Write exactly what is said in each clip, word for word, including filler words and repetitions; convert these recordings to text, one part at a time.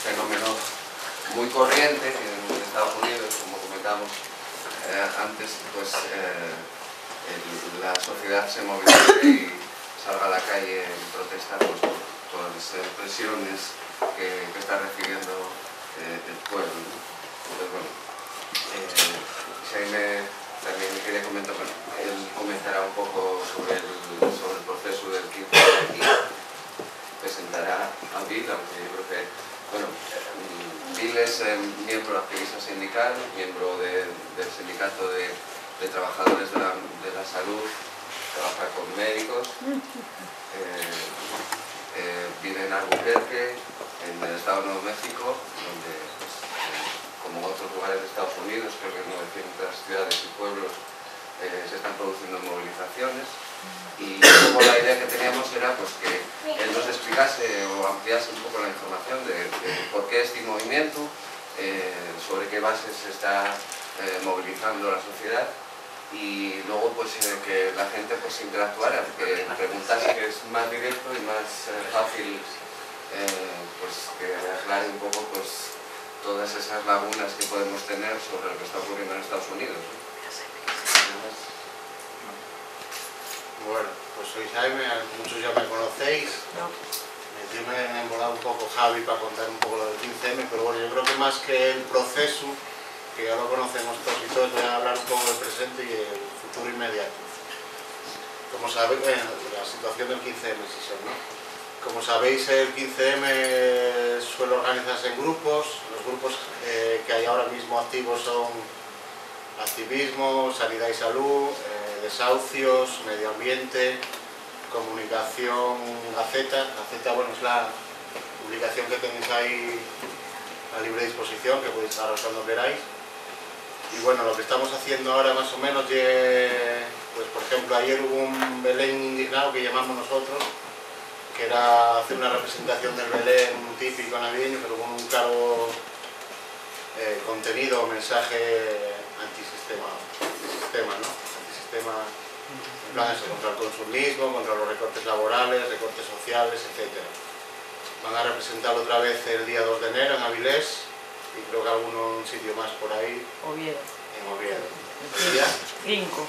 fenómeno muy corriente en Estados Unidos, como comentamos eh, antes, pues eh, el, la sociedad se movilice y salga a la calle en protesta pues, por todas las presiones que, que está recibiendo eh, el pueblo, ¿no? Entonces, bueno, eh, Xaime también quería comentar, bueno, él comentará un poco sobre el, sobre el proceso del quince de aquí, presentará a Bill, aunque yo creo que, bueno, Bill es eh, miembro activista sindical, miembro de, del sindicato de, de trabajadores de la, de la salud, trabaja con médicos, eh, eh, vive en Albuquerque, en el estado de Nuevo México, donde, pues, eh, como en otros lugares de Estados Unidos, creo que en novecientas ciudades y pueblos eh, se están produciendo movilizaciones. Y un poco la idea que teníamos era pues, que él nos explicase o ampliase un poco la información de, de por qué este movimiento, eh, sobre qué bases se está eh, movilizando la sociedad, y luego pues, eh, que la gente pues, interactuara, que preguntase, que es más directo y más eh, fácil eh, pues, que aclare un poco pues, todas esas lagunas que podemos tener sobre lo que está ocurriendo en Estados Unidos, ¿no? Bueno, pues soy Jaime, muchos ya me conocéis. No. Yo me he embolado un poco Javi para contar un poco lo del quince eme, pero bueno, yo creo que más que el proceso, que ya lo conocemos todos y todos, voy a hablar un poco del presente y el futuro inmediato. Como sabéis, bueno, la situación del quince eme, sí son, ¿no? Como sabéis, el quince eme suele organizarse en grupos. Los grupos eh, que hay ahora mismo activos son activismo, sanidad y salud, eh, desahucios, medio ambiente, comunicación, Gaceta. Gaceta, bueno, es la publicación que tenéis ahí a libre disposición, que podéis estar cuando queráis. Y bueno, lo que estamos haciendo ahora más o menos, pues por ejemplo, ayer hubo un Belén indignado que llamamos nosotros, que era hacer una representación del Belén típico navideño, pero con un claro eh, contenido o mensaje antisistema, antisistema, ¿no? Antisistema, en plan eso, contra el consumismo, contra los recortes laborales, recortes sociales, etcétera. Van a representar otra vez el día dos de enero en Avilés, y creo que alguno un sitio más por ahí. Oviedo. En Oviedo. ¿El día? Cinco.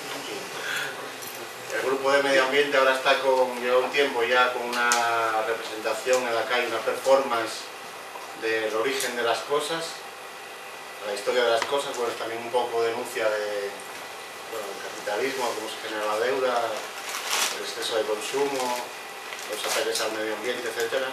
El grupo de medio ambiente ahora está con, lleva un tiempo ya con una representación en la calle, una performance del origen de las cosas, la historia de las cosas, pues también un poco denuncia de, bueno, del capitalismo, cómo se genera la deuda, el exceso de consumo, los ataques al medio ambiente, etcétera.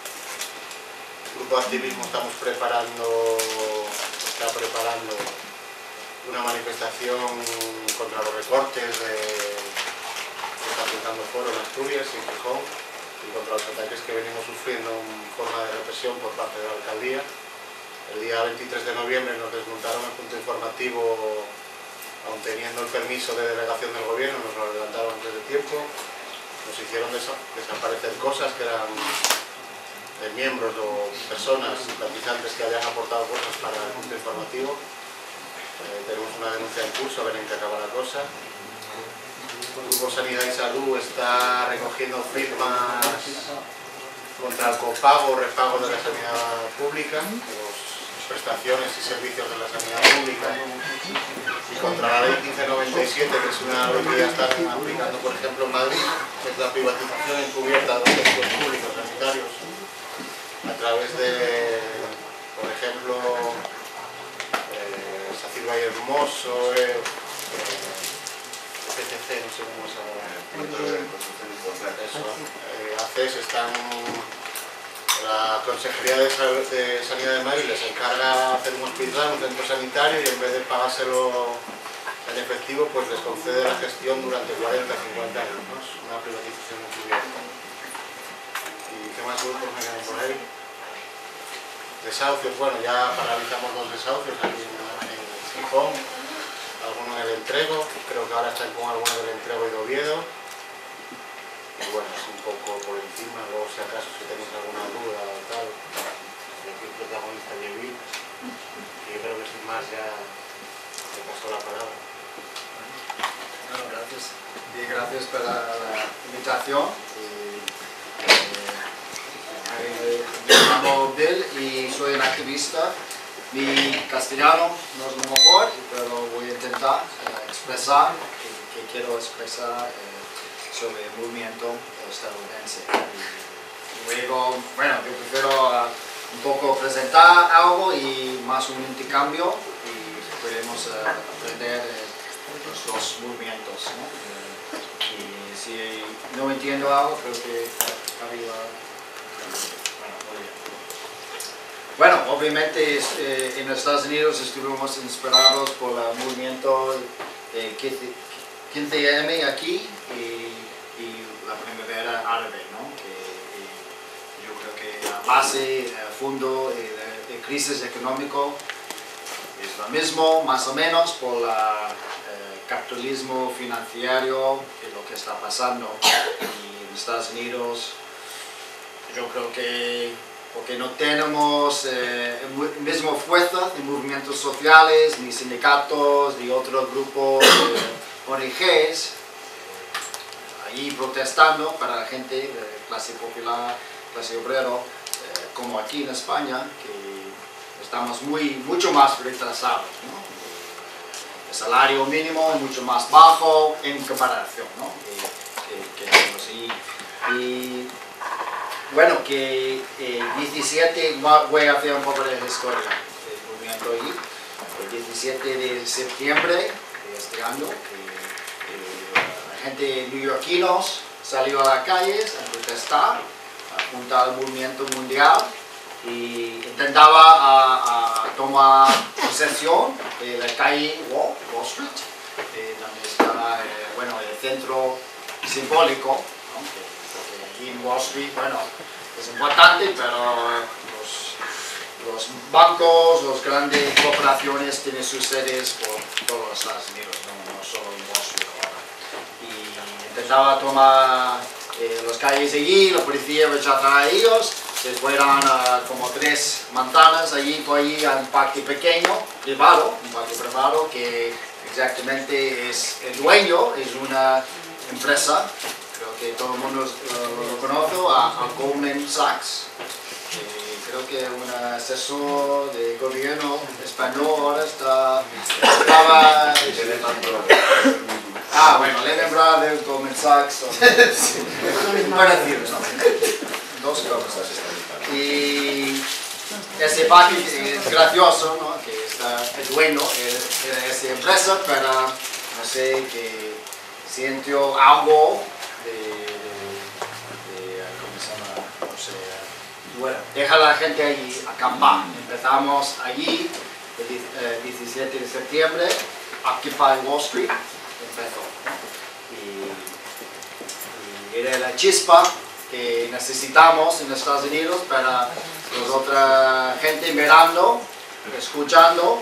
El grupo de activismo estamos preparando, está preparando una manifestación contra los recortes de, que está aplicando Foro en Asturias y en Gijón, y contra los ataques que venimos sufriendo en forma de represión por parte de la alcaldía. El día veintitrés de noviembre nos desmontaron el punto informativo, aun teniendo el permiso de delegación del gobierno, nos lo adelantaron antes de tiempo, nos hicieron desa desaparecer cosas que eran de miembros o personas, simpatizantes que habían aportado cosas para el punto informativo. Eh, tenemos una denuncia en curso, a ver en qué acaba la cosa. El Grupo Sanidad y Salud está recogiendo firmas contra el copago o repago de la sanidad pública, de las prestaciones y servicios de la sanidad pública, y contra la ley quince noventa y siete, que es una ley que ya están aplicando, por ejemplo, en Madrid, que es la privatización encubierta de los servicios públicos sanitarios a través de, por ejemplo, eh, Sacir Valle Hermoso, eh, P C C, no sé cómo se llama, eso, eh, A C E S están, la Consejería de, de Sanidad de Madrid les encarga hacer un hospital, un centro sanitario, y en vez de pagárselo en efectivo, pues les concede la gestión durante cuarenta a cincuenta años, ¿no? Es una privatización encubierta. ¿Y qué más grupos me quedan por ahí? Desahucios, bueno, ya paralizamos dos desahucios aquí en, en Gijón, algunos en el Entrego, creo que ahora están con algunos del Entrego y de Oviedo. Y bueno, es un poco por encima, luego si acaso si tenéis alguna duda o tal, de aquí el protagonista Yevi, y yo creo que sin más ya te paso la palabra. Bueno, gracias. Y gracias por la, la invitación. Y, eh, me llamo Bill y soy un capitalista. Mi castellano no es lo mejor, pero voy a intentar eh, expresar lo que, que quiero expresar eh, sobre el movimiento estadounidense. Y luego, bueno, yo prefiero uh, un poco presentar algo y más un intercambio y podemos uh, aprender eh, los dos movimientos, ¿no? Eh, y si no entiendo algo, creo que arriba. Bueno, muy bien. Bueno, obviamente eh, en Estados Unidos estuvimos inspirados por el movimiento de quince eme aquí y, y la primavera árabe, ¿no? Que, y yo creo que la base, el fondo de, de crisis económico es lo mismo, más o menos, por el eh, capitalismo financiero y lo que está pasando. Y en Estados Unidos yo creo que porque no tenemos eh, el mismo fuerza de movimientos sociales, ni sindicatos, ni otros grupos de O N Ges, allí protestando para la gente de clase popular, clase obrero, eh, como aquí en España, que estamos muy, mucho más retrasados, ¿no? El salario mínimo es mucho más bajo en comparación, ¿no? que, que, que así. Y bueno, que eh, diecisiete, voy a hacer un poco de historia del movimiento allí. El diecisiete de septiembre de este año, que eh, la gente neoyorquinos salió a las calles a protestar, a juntar al movimiento mundial y intentaba a, a tomar posesión de la calle Wall, Wall Street, eh, donde está eh, bueno, el centro simbólico, ¿no? que, que en Wall Street, bueno, es importante, pero los, los bancos, las grandes corporaciones tienen sus sedes por todos los Estados Unidos, no, no solo en Wall Street ahora. Y intentaba tomar eh, las calles allí, la policía rechazaba a ellos, se fueron uh, como tres manzanas allí, por allí a un parque pequeño, privado, un parque privado que exactamente es el dueño, es una empresa. Creo que todo el mundo lo, lo conoce, a, a Goldman Sachs. Eh, creo que un asesor de gobierno español ahora está, estaba... Ah, bueno, Lehman Brothers, Goldman Sachs, son parecidos, ¿no? Dos cosas. Y ese parque es gracioso, ¿no? Que está el dueño de esa empresa, pero no sé, que sintió algo De, de, de, ¿cómo se llama? No sé, bueno, deja a la gente allí acampar. Empezamos allí el diecisiete de septiembre, Occupy Wall Street, empezó. Y, y era la chispa que necesitamos en Estados Unidos para los otra gente mirando, escuchando,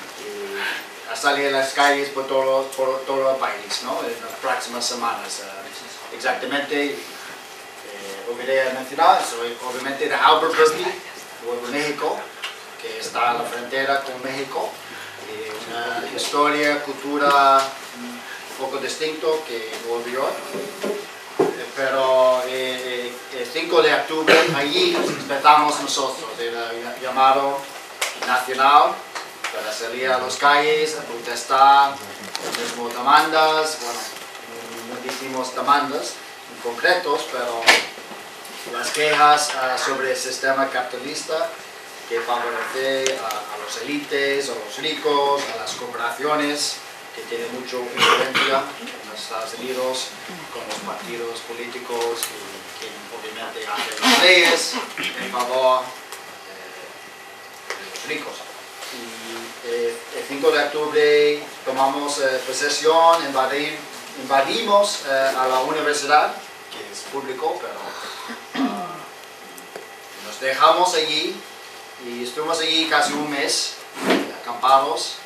y a salir a las calles por todo, por todo el país, ¿no? En las próximas semanas. Exactamente, eh, olvidé mencionar, soy obviamente de Albuquerque, Nuevo México, que está en la frontera con México. Eh, una historia, cultura un poco distinto que Nueva York. Eh, pero eh, el cinco de octubre allí empezamos nosotros, era llamado nacional, para salir a las calles a protestar, las mismas demandas, bueno, no decimos demandas en concretos, pero las quejas uh, sobre el sistema capitalista que favorece a, a los élites, a los ricos, a las corporaciones que tienen mucha influencia en los Estados Unidos con los partidos políticos que, que obviamente hacen las leyes en favor eh, de los ricos. Y eh, el cinco de octubre tomamos eh, posesión, invadir, invadimos eh, a la universidad, que es público, pero uh, nos dejamos allí y estuvimos allí casi un mes, acampados.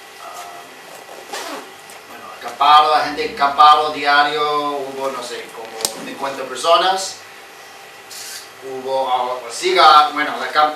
Uh, bueno, acampado, la gente acampado diario, hubo no sé, como cincuenta personas. Hubo, uh, siga, bueno, la camp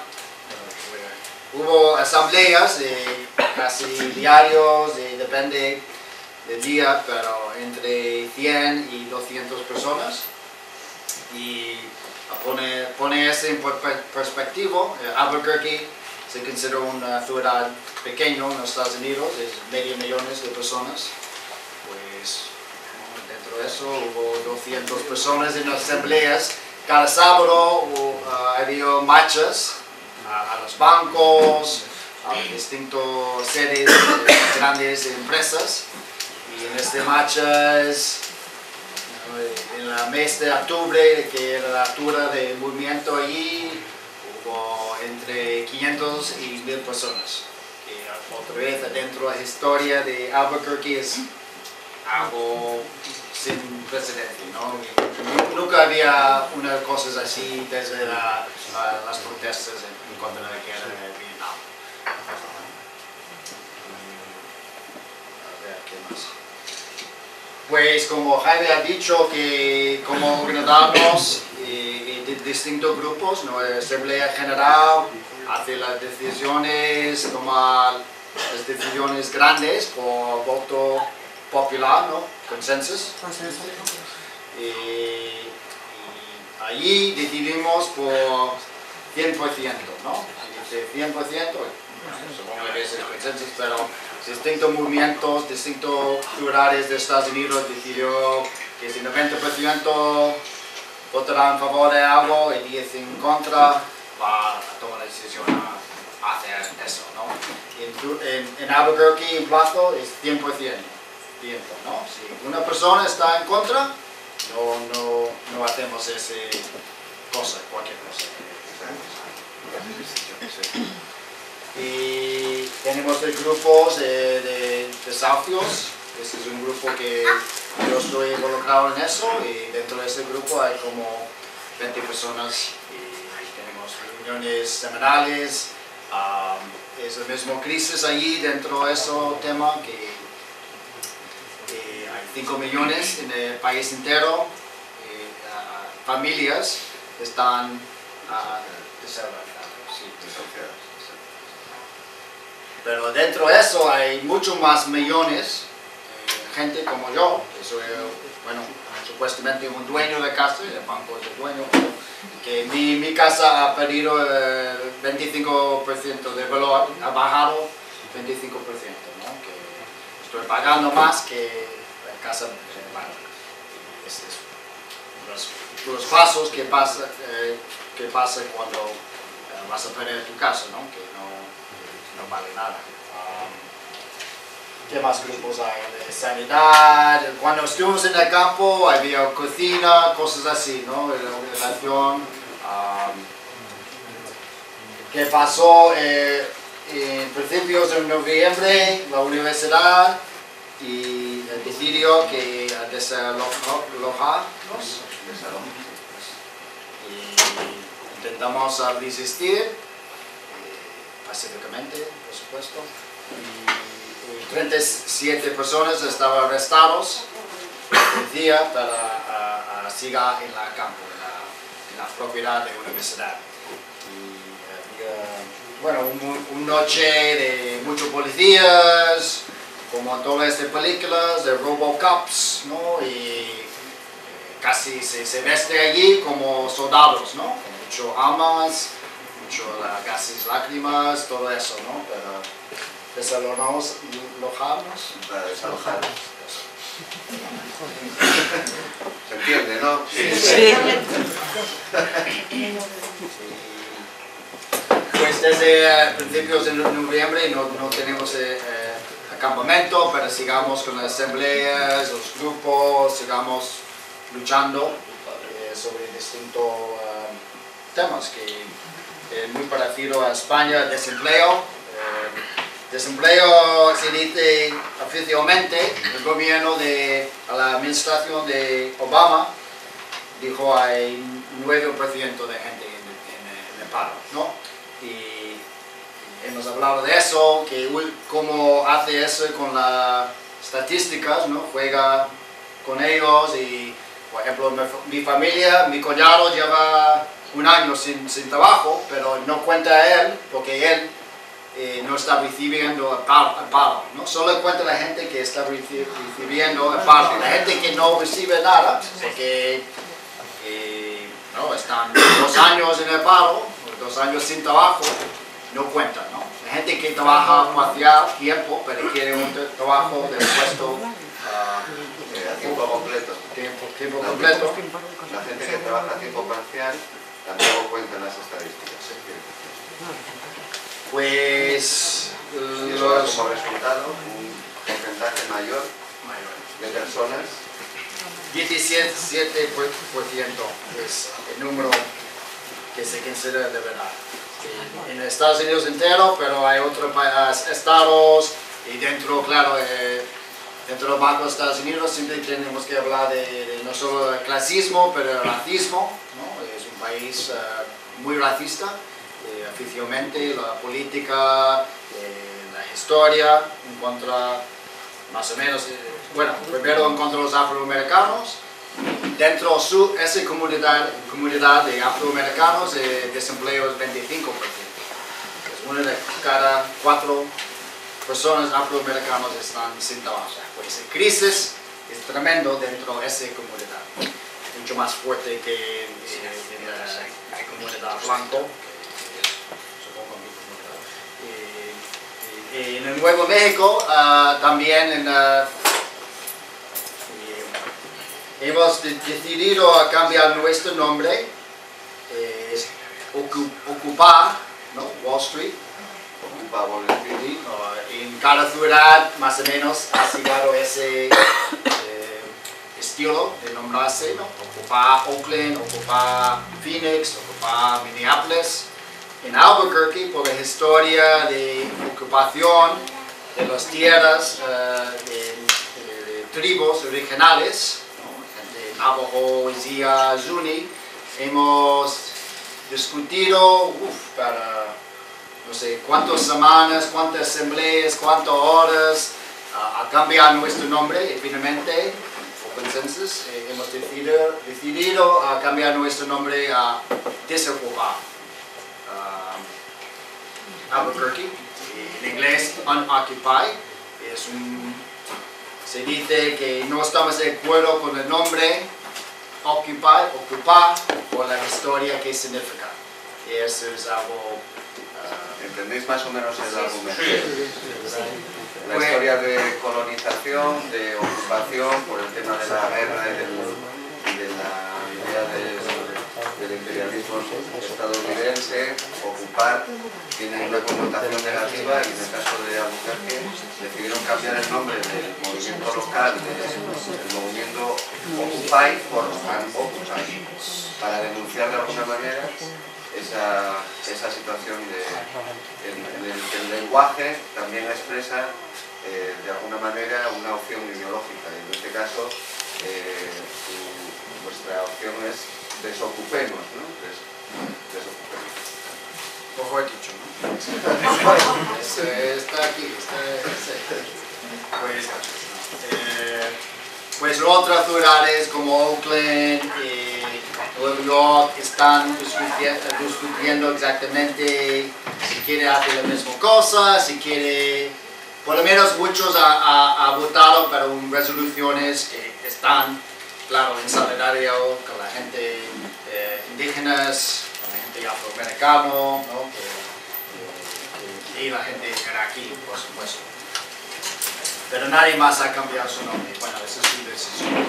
hubo asambleas de casi diarios, de, depende del día, pero entre cien y doscientas personas. Y pone, pone eso en perspectiva, Albuquerque se considera una ciudad pequeña en los Estados Unidos, es medio millón de personas. Pues dentro de eso hubo doscientas personas en las asambleas. Cada sábado hubo, uh, había marchas a, a los bancos, a distintas sedes de grandes empresas. Y en estas marchas, en el mes de octubre, que era la altura del movimiento allí, hubo entre quinientas y mil personas. Que otra vez dentro de la historia de Albuquerque es algo sin precedente, ¿no? Y nunca había una cosa así desde la, la, las protestas en contra de la guerra de Vietnam. A ver, ¿qué más? Pues como Jaime ha dicho, que como organizamos eh, de distintos grupos, ¿no? La Asamblea General hace las decisiones, toma las decisiones grandes por voto popular, ¿no? Consensus. Y, y allí decidimos por cien por ciento, ¿no? Dice cien por ciento, supongo que es el consensus, pero distintos movimientos, distintos ciudades de Estados Unidos decidió que si noventa por ciento votarán en favor de algo y diez en contra, va a tomar la decisión a hacer eso, ¿no? En, en, en Albuquerque, en plazo, es cien por ciento. Tiempo, ¿no? Si una persona está en contra, no, no, no hacemos esa cosa, cualquier cosa. Y tenemos el grupo de, de desafios. Este es un grupo que yo estoy involucrado en eso, y dentro de ese grupo hay como veinte personas y tenemos reuniones semanales. Um, es el mismo crisis allí dentro de ese tema, que Eh, hay cinco millones en el país entero, eh, uh, familias están uh, desahuciadas. Sí, pero dentro de eso hay muchos más millones de eh, gente como yo, que soy, bueno, supuestamente un dueño de casa, el banco es el dueño, que mi, mi casa ha perdido el eh, veinticinco por ciento de valor, ha bajado veinticinco por ciento, ¿no? Que estoy pagando más que la casa. Bueno, este es los, los pasos que pasa, eh, que pasa cuando eh, vas a perder tu casa, ¿no? Que no, no vale nada. Um, ¿Qué más grupos hay? De sanidad. Cuando estuvimos en el campo había cocina, cosas así, ¿no? De la organización. Um, ¿Qué pasó? Eh, en principios de noviembre, la universidad y decidió que desalojarnos. Y intentamos resistir eh, pacíficamente, por supuesto. Y treinta y siete personas estaban arrestados el día para uh, uh, seguir en la campo, en la, en la propiedad de la universidad. Y había, bueno, una un noche de muchos policías, como en todas estas películas de Robocops, ¿no? Y eh, casi se, se veste allí como soldados, ¿no? Con mucho armas, mucho uh, gases lágrimas, todo eso, ¿no? Pero desalojarnos, Para desalojarnos. ¿Se entiende, no? Sí. Sí. Pues desde eh, principios de noviembre no, no tenemos eh, eh, campamento, pero sigamos con las asambleas, los grupos, sigamos luchando eh, sobre distintos uh, temas que es eh, muy parecido a España, desempleo. Eh, desempleo se dice oficialmente, el gobierno de la administración de Obama dijo hay nueve por ciento de gente en, en, en el paro, ¿no? Y hemos hablado de eso, que cómo hace eso con las estadísticas, ¿no? Juega con ellos y, por ejemplo, mi, mi familia, mi cuñado lleva un año sin, sin trabajo, pero no cuenta a él, porque él eh, no está recibiendo el paro, el paro, ¿no? Solo cuenta la gente que está recibiendo el paro, la gente que no recibe nada, porque eh, no, están dos años en el paro, dos años sin trabajo, no cuentan. que trabaja parcial tiempo, pero quiere un trabajo de puesto uh, eh, a tiempo completo. Tiempo, tiempo completo. La gente que trabaja a tiempo parcial tampoco cuenta en las estadísticas. Pues y eso da como resultado un porcentaje mayor de personas. diecisiete por ciento es el número que se considera de verdad. En Estados Unidos entero, pero hay otros estados y dentro, claro, eh, dentro del Banco de Estados Unidos siempre tenemos que hablar de, de no solo de clasismo, pero de racismo, ¿no? Es un país uh, muy racista, eh, oficialmente, la política, eh, la historia, en contra, más o menos, eh, bueno, primero en contra de los afroamericanos. Dentro de esa comunidad, comunidad de afroamericanos, el desempleo es veinticinco por ciento. Es una de cada cuatro personas afroamericanas están sin trabajo. Pues la crisis es tremendo dentro de esa comunidad. Mucho más fuerte que en, en la, la comunidad blanco. Y, y en el Nuevo México, uh, también en uh, hemos decidido a cambiar nuestro nombre, eh, ocupar, ¿no? Wall Street. Ocupa Wall Street. Uh, en cada ciudad más o menos ha seguido ese eh, estilo de nombrarse, ¿no? Ocupar Oakland, ocupar Phoenix, ocupar Minneapolis. En Albuquerque, por la historia de ocupación de las tierras uh, de, de, de tribus originales, Navajo, Zia, Zuni, hemos discutido uf, para no sé cuántas semanas, cuántas asambleas, cuántas horas uh, a cambiar nuestro nombre y finalmente, por consensus, eh, hemos decidido, decidido a cambiar nuestro nombre a Desocupar. Uh, Albuquerque, en inglés Unoccupied, es un... Se dice que no estamos de acuerdo con el nombre Occupy, ocupar, por la historia que significa. Y eso es algo... Uh, ¿Entendéis más o menos el argumento? Sí. La historia de colonización, de ocupación, por el tema de la guerra y, del, y de la idea del, del imperialismo estadounidense, ocupar tiene una connotación negativa y en el caso de Albuquerque decidieron cambiar el nombre del movimiento local, del, del movimiento Occupy por Occupy, para denunciar de alguna manera esa, esa situación de, en, en el que el lenguaje también expresa eh, de alguna manera una opción ideológica y en este caso eh, nuestra opción es desocupemos, ¿no? Des, desocupemos. Ojo he dicho, ¿no? Está aquí, está, está. Pues, eh, pues otras ciudades como Oakland y Nueva York están discutiendo, discutiendo exactamente si quiere hacer la misma cosa, si quiere, por lo menos muchos han votado para resoluciones que están, claro, en solidario con la gente eh, indígenas, de afroamericano, ¿no? que, que, y la gente iraquí, por supuesto. Pero nadie más ha cambiado su nombre. Bueno, esa es su decisión.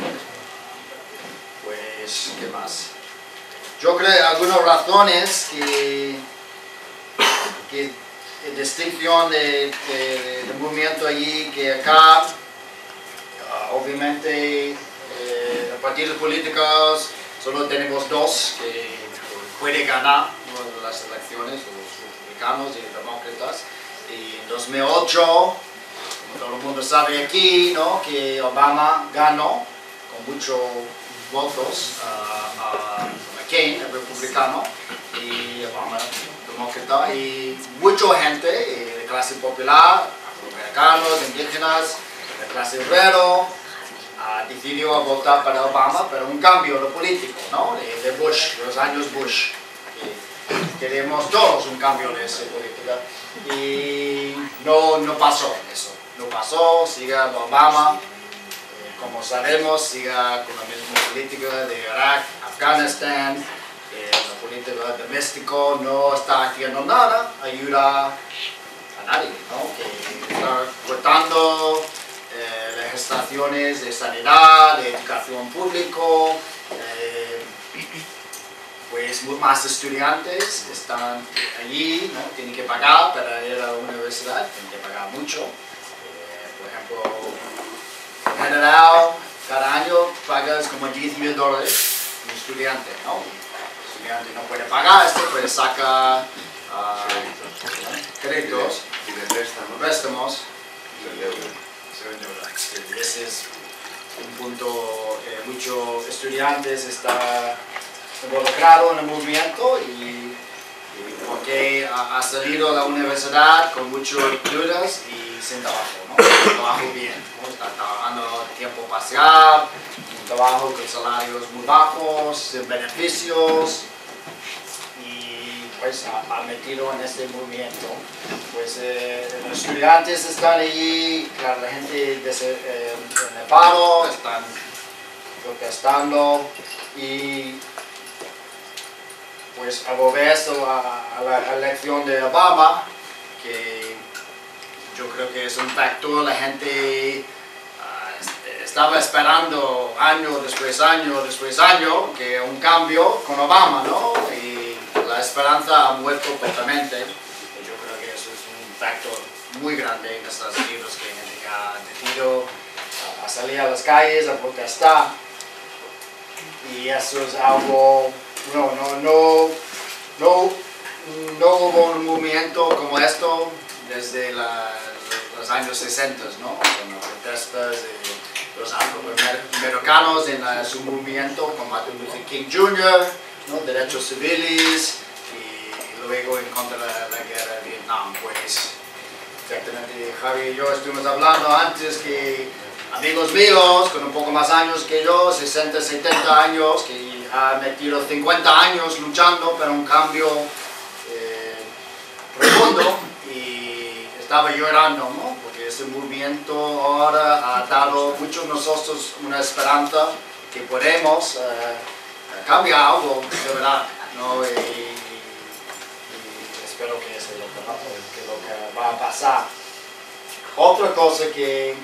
Pues, ¿qué más? Yo creo que algunas razones que, que en distinción de, de, de movimiento allí que acá, uh, obviamente, eh, los partidos políticos solo tenemos dos que puede ganar las elecciones, los republicanos y los demócratas. Y en dos mil ocho, como todo el mundo sabe aquí, ¿no? que Obama ganó con muchos votos uh, a McCain, el republicano, y Obama, demócrata, y mucha gente de clase popular, afroamericanos, indígenas, de clase obrero, Uh, decidió votar para Obama, pero un cambio de político, ¿no? de, de Bush, de los años Bush. Y queremos todos un cambio de esa política. Y no, no pasó eso. No pasó, sigue Obama, eh, como sabemos, sigue con la misma política de Irak, Afganistán, eh, la política doméstica no está haciendo nada, ayuda a a nadie, ¿no? Que está cortando eh, legislaciones de sanidad, de educación pública, eh, pues más estudiantes están allí, ¿no? Tienen que pagar para ir a la universidad, tienen que pagar mucho. Eh, por ejemplo, en general, cada año pagas como diez mil dólares un estudiante, ¿no? El estudiante no puede pagar esto, puede sacar uh, créditos, y de préstamos, préstamos se endeuda. se endeuda. Sí, ese es un punto, eh, muchos estudiantes están involucrados en el movimiento y, y porque ha, ha salido de la universidad con muchas dudas y sin trabajo, ¿no? Un trabajo bien, ¿no? Está trabajando tiempo parcial, un trabajo con salarios muy bajos, sin beneficios y pues ha, ha metido en este movimiento. Pues eh, los estudiantes están allí, claro, la gente de ese, eh, en el paro, están protestando y pues al volver a, a la elección de Obama, que yo creo que es un factor, la gente uh, estaba esperando año después año después año que un cambio con Obama, ¿no? Y la esperanza ha muerto completamente. Y yo creo que eso es un factor muy grande en Estados Unidos, que hay gente que ha decidido uh, a salir a las calles a protestar. Y eso es algo, no, no, no, no, no hubo un movimiento como esto desde la, los años sesenta, ¿no? Con las protestas de los afroamericanos en la, su movimiento con Martin Luther King junior, ¿no? Derechos civiles y luego en contra de la, la guerra de Vietnam. Pues exactamente, Javi y yo estuvimos hablando antes que amigos míos con un poco más años que yo, sesenta, setenta años, que han metido cincuenta años luchando para un cambio eh, profundo y estaba llorando, ¿no? Porque ese movimiento ahora ha dado a muchos de nosotros una esperanza que podemos eh, cambiar algo de verdad, ¿no? Y, y, y espero que eso es lo que, que lo que va a pasar. Otra cosa que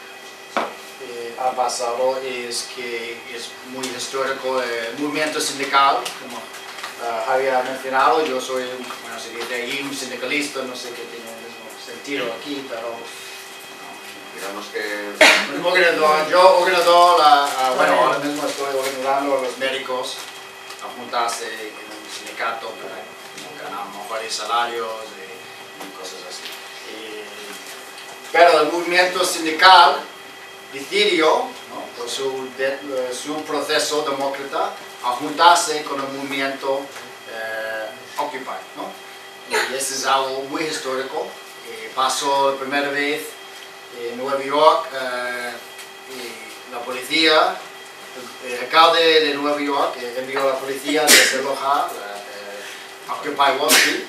Eh, ha pasado es que es muy histórico el movimiento sindical, como uh, Javier ha mencionado. Yo soy, bueno, se dice ahí un sindicalista, no sé qué tiene el mismo sentido aquí, pero Digamos que un organizador, yo organizo, la, uh, bueno, ahora mismo estoy organizando a los médicos a juntarse en un sindicato para ganar mejores salarios y, y cosas así. Y, pero el movimiento sindical decidió, ¿no? Por su, de, su proceso demócrata, a juntarse con el movimiento eh, Occupy, ¿no? Y ese es algo muy histórico, que pasó la primera vez en Nueva York, eh, y la policía, el, el alcalde de Nueva York eh, envió a la policía a desalojar eh, Occupy Wall Street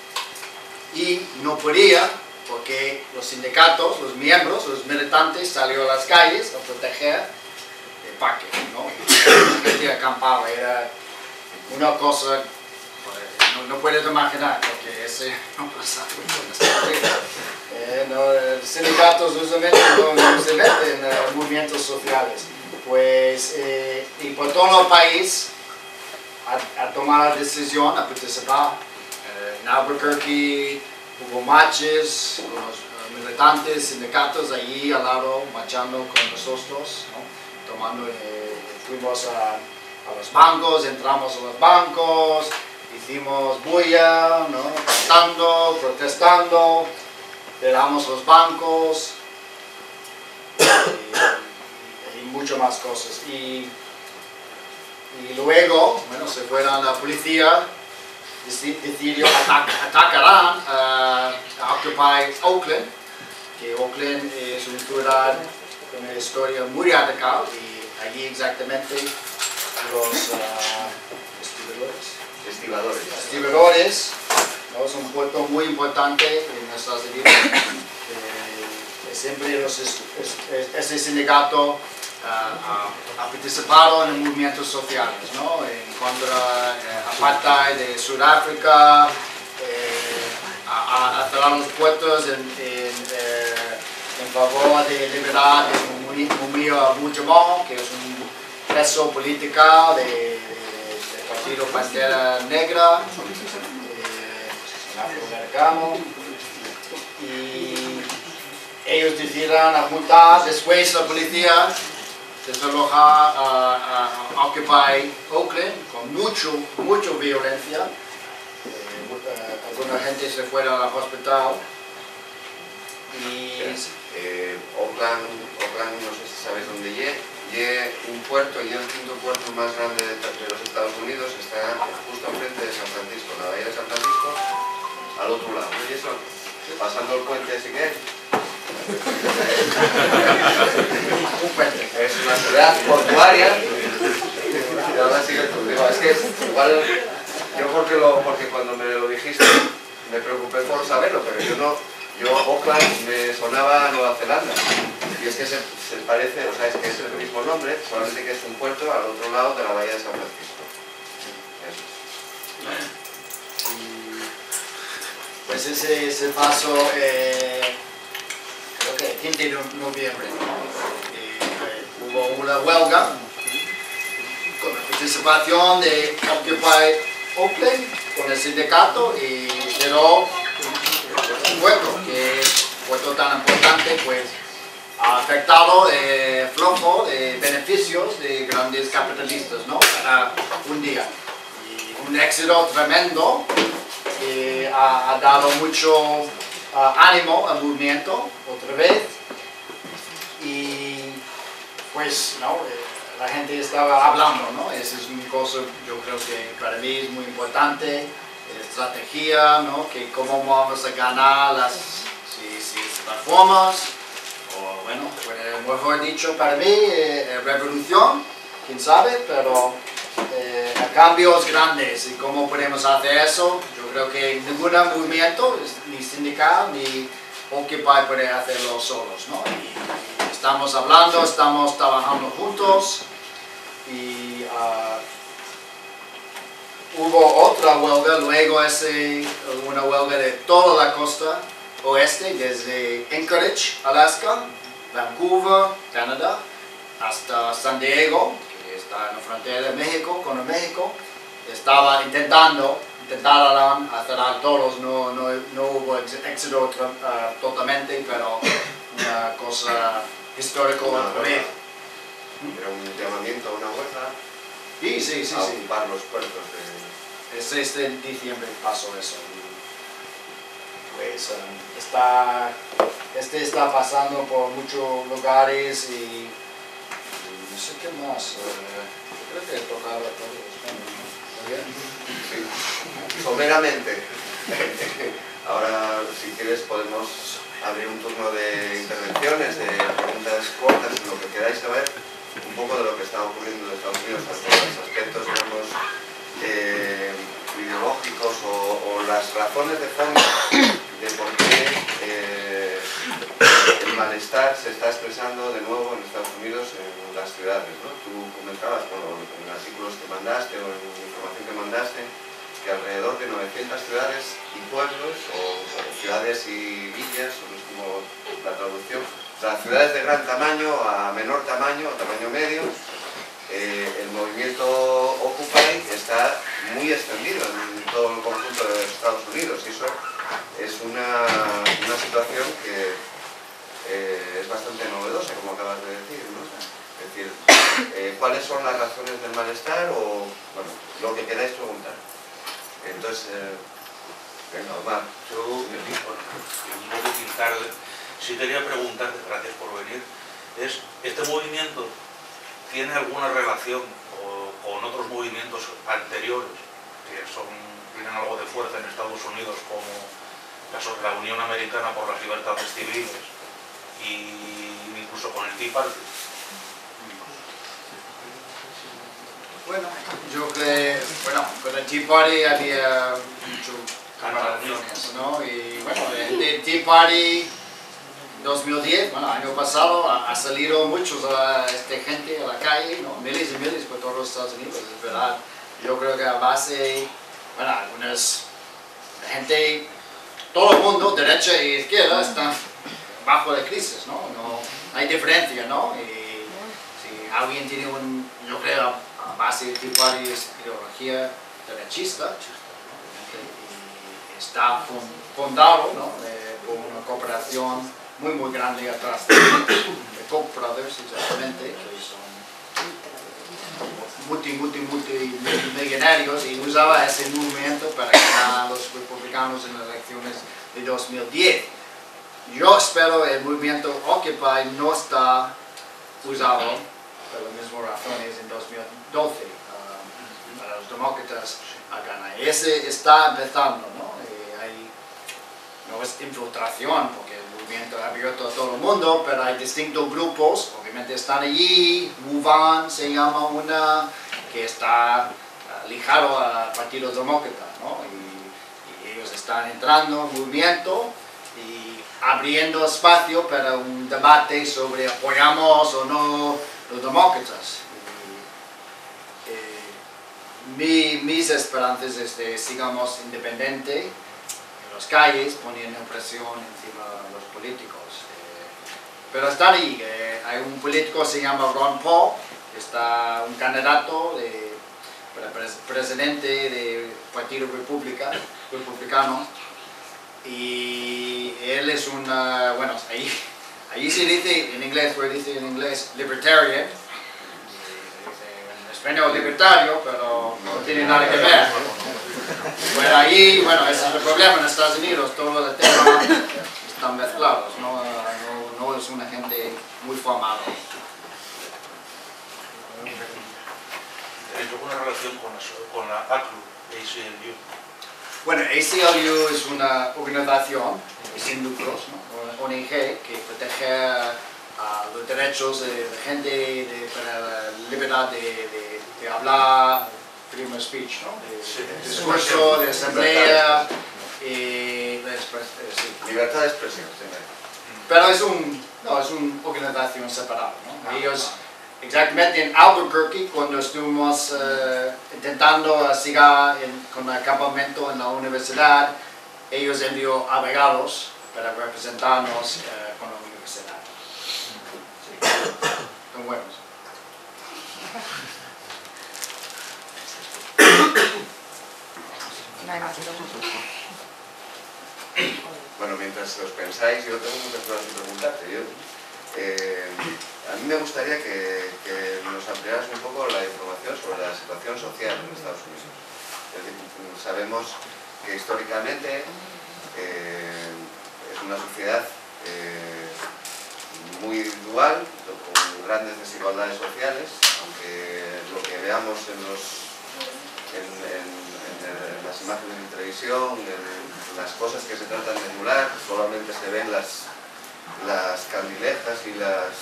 y no podía, porque los sindicatos, los miembros, los militantes salieron a las calles a proteger el parque, ¿no? La gente acampaba, era una cosa, no, no puedes imaginar, porque ese no pasa mucho en Estados Unidos. Eh, no, los sindicatos usualmente no, no se meten en movimientos sociales, pues, eh, y por todo el país a, a tomar la decisión, a participar. Eh, en Albuquerque hubo marchas con los uh, militantes, sindicatos allí al lado, marchando con nosotros, ¿no? Tomando, eh, fuimos a, a los bancos, entramos a los bancos, hicimos bulla, ¿no? Cantando, protestando, cerramos los bancos y, y, y muchas más cosas. Y, y luego, bueno, se fueron la policía, decidió atac atacarán uh, a Occupy Oakland, que Oakland es una ciudad con una historia muy radical y allí exactamente los uh, estibadores. estibadores, ¿no? Es un puerto muy importante en Estados Unidos. Eh, siempre los, es, es, ese sindicato Uh, ha, ha participado en movimientos sociales, ¿no? En contra de eh, apartheid de Sudáfrica, eh, ha, ha cerrar las puertas en, en, eh, en favor de liberar de Mumia Abu-Jamal, que es un preso político del de, de Partido Pantera Negra, eh, afroamericano, y ellos decidieron apuntar. Después la policía desaloja a, a, a Occupy Oakland con mucho, mucha violencia. Eh, alguna gente se fue al hospital. Y eh, Oakland, Oakland, no sé si sabes dónde es, es un puerto, y el quinto puerto más grande de, de los Estados Unidos, está justo enfrente de San Francisco, la bahía de San Francisco, al otro lado. Y eso, pasando el puente ese que es, es una ciudad portuaria. Y ahora sigue tú. Digo, es que igual, yo porque, lo, porque cuando me lo dijiste me preocupé por saberlo, pero yo no, yo Auckland me sonaba a Nueva Zelanda. Y es que se, se parece, o sea, es que es el mismo nombre, solamente que es un puerto al otro lado de la bahía de San Francisco. Eso. Pues ese, ese paso, eh, creo que el quince de noviembre, eh, eh, hubo una huelga con la participación de Occupy Oakland con el sindicato, y quedó un puerto que un puerto tan importante, pues ha afectado de flujo de beneficios de grandes capitalistas, ¿no? Para un día. Y un éxito tremendo que ha, ha dado mucho uh, ánimo al movimiento otra vez. Y pues, ¿no? La gente estaba hablando, ¿no? Esa es una cosa, yo creo que para mí es muy importante, estrategia, ¿no? Que cómo vamos a ganar las, si, si reformas, o bueno, mejor dicho para mí, eh, revolución, quién sabe, pero eh, cambios grandes. Y cómo podemos hacer eso, yo creo que ningún movimiento, ni sindical, ni Occupy puede hacerlo solos, ¿no? Y, y estamos hablando, estamos trabajando juntos. Y uh, hubo otra huelga, luego ese, una huelga de toda la costa oeste, desde Anchorage, Alaska, Vancouver, Canadá, hasta San Diego, que está en la frontera de México, con México. Estaba intentando, intentaron cerrar todos, no, no, no hubo éxito uh, totalmente, pero una cosa histórica otra vez. Era un llamamiento a una huelga, sí, sí, sí, a sí. ocupar los puertos de... El seis de diciembre pasó eso. Pues um, está, este está pasando por muchos lugares y, y no sé qué más. Uh, creo que he tocado a todos. Sí. Someramente. Ahora, si quieres, podemos abrir un turno de intervenciones, de preguntas cortas, lo que queráis saber, un poco de lo que está ocurriendo en Estados Unidos, los aspectos, digamos, eh, ideológicos o, o las razones de fondo de por qué eh, el malestar se está expresando de nuevo en Estados Unidos en las ciudades, ¿no? Tú comentabas, bueno, en artículos que mandaste o en información que mandaste, que alrededor de novecientas ciudades y pueblos, o, o ciudades y villas, o no es como la traducción, o sea, ciudades de gran tamaño a menor tamaño, o tamaño medio, eh, el movimiento Occupy está muy extendido en todo el conjunto de Estados Unidos, y eso es una, una situación que eh, es bastante novedosa, como acabas de decir, ¿no? Es decir, eh, ¿cuáles son las razones del malestar? O, bueno, lo que queráis preguntar. Entonces, eh, venga, Omar. Yo, bueno, en modo de pintar, sí quería preguntarte, gracias por venir, es, ¿este movimiento tiene alguna relación o, con otros movimientos anteriores que son, tienen algo de fuerza en Estados Unidos, como la, la Unión Americana por las Libertades Civiles y incluso con el Tea Party? Bueno, yo creo, bueno, con el Tea Party había mucho comparaciones, ¿no? Y bueno, el, el Tea Party dos mil diez, bueno, año pasado, ha, ha salido muchos a esta gente a la calle, ¿no? Miles y miles por todos los Estados Unidos, es verdad. Yo creo que a base, bueno, algunas gente todo el mundo, derecha e izquierda, están bajo la crisis, ¿no? No hay diferencia, ¿no? Y si alguien tiene un, yo creo, a base de ideología derechista, y está fundado, ¿no? Eh, por una cooperación muy muy grande atrás de, de Koch brothers, exactamente, que son multi, multi, multi millonarios, y usaba ese movimiento para ganar a los republicanos en las elecciones de dos mil diez. Yo espero el movimiento Occupy no está usado por las mismas razones en dos mil doce um, para los demócratas a ganar. Ese está empezando, ¿no? Y hay, no es infiltración, porque el movimiento es abierto a todo el mundo, pero hay distintos grupos, obviamente están allí. WUVAN se llama una, que está uh, ligado al Partido Demócrata, ¿no? Y, y ellos están entrando en movimiento y abriendo espacio para un debate sobre apoyamos o no los demócratas. Y, eh, mi, mis esperanzas es que sigamos independientes en las calles, poniendo presión encima de los políticos. Eh, pero están ahí. Eh, hay un político que se llama Ron Paul, que está un candidato de, para pres presidente del Partido Republicano, republicano. Y él es una, bueno, ahí, ahí se dice en inglés, pues dice en inglés libertarian, en español libertario, pero no tiene nada que ver. Bueno, ahí, bueno, ese es el problema en Estados Unidos, todos los temas están mezclados, no, no, no es una gente muy formada. ¿Tenéis alguna relación con la, con la A C L U, A C L U? Bueno, A C L U es una organización sin lucros, ¿no? Una O N G que protege a los derechos de la gente, de, para la libertad de, de, de hablar, freedom of speech, ¿no? De, Sí, de discurso, de asamblea, y de expres eh, sí. Libertad de expresión, sí. Pero es un, no, es una organización separada, ¿no? Ellos, exactamente en Albuquerque, cuando estuvimos uh, intentando seguir en, con el campamento en la universidad, ellos envió abogados para representarnos uh, con la universidad. Sí. Son buenos. No hay más preguntas. Bueno, mientras os pensáis, yo tengo muchas cosas que preguntarte. Yo, eh, a mí me gustaría que, que nos ampliaras un poco la información sobre la situación social en Estados Unidos. Es decir, sabemos que históricamente eh, es una sociedad eh, muy dual, con grandes desigualdades sociales, aunque lo que veamos en, los, en, en, en las imágenes de televisión, en las cosas que se tratan de emular, solamente se ven las, las candilejas y las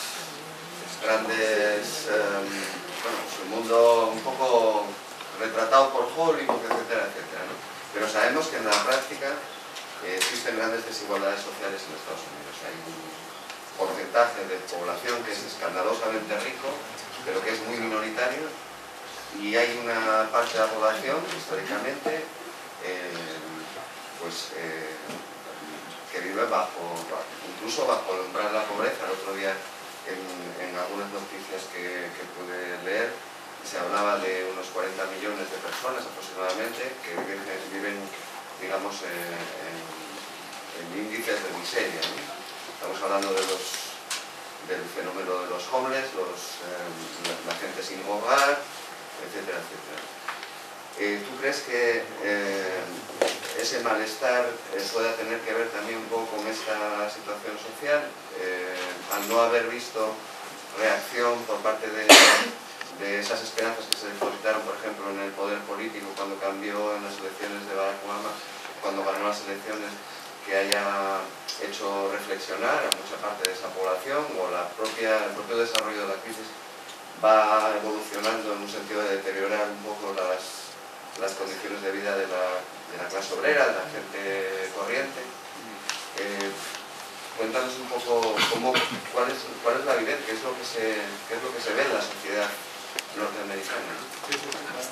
grandes, eh, bueno, pues un mundo un poco retratado por Hollywood, etcétera, etcétera, ¿no? Pero sabemos que en la práctica eh, existen grandes desigualdades sociales en Estados Unidos. Hay un porcentaje de población que es escandalosamente rico, pero que es muy minoritario, y hay una parte de la población, históricamente, eh, pues, eh, que vive bajo, incluso bajo el umbral de la pobreza. El otro día, en, en algunas noticias que, que pude leer, se hablaba de unos cuarenta millones de personas aproximadamente que viven, viven digamos, eh, en, en índices de miseria, ¿no? Estamos hablando de los, del fenómeno de los homeless, los, eh, la, la gente sin hogar, etcétera, etcétera. Eh, ¿Tú crees que eh, ese malestar eh, pueda tener que ver también un poco con esta situación social? Eh, al no haber visto reacción por parte de, de esas esperanzas que se depositaron, por ejemplo, en el poder político cuando cambió en las elecciones de Barack Obama, cuando ganó las elecciones, que haya hecho reflexionar a mucha parte de esa población, o la propia, el propio desarrollo de la crisis va evolucionando en un sentido de deteriorar un poco las las condiciones de vida de la, de la clase obrera, de la gente corriente. Eh, cuéntanos un poco cómo, cuál, es, cuál es la vivencia, qué es lo que se, qué es lo que se ve en la sociedad norteamericana.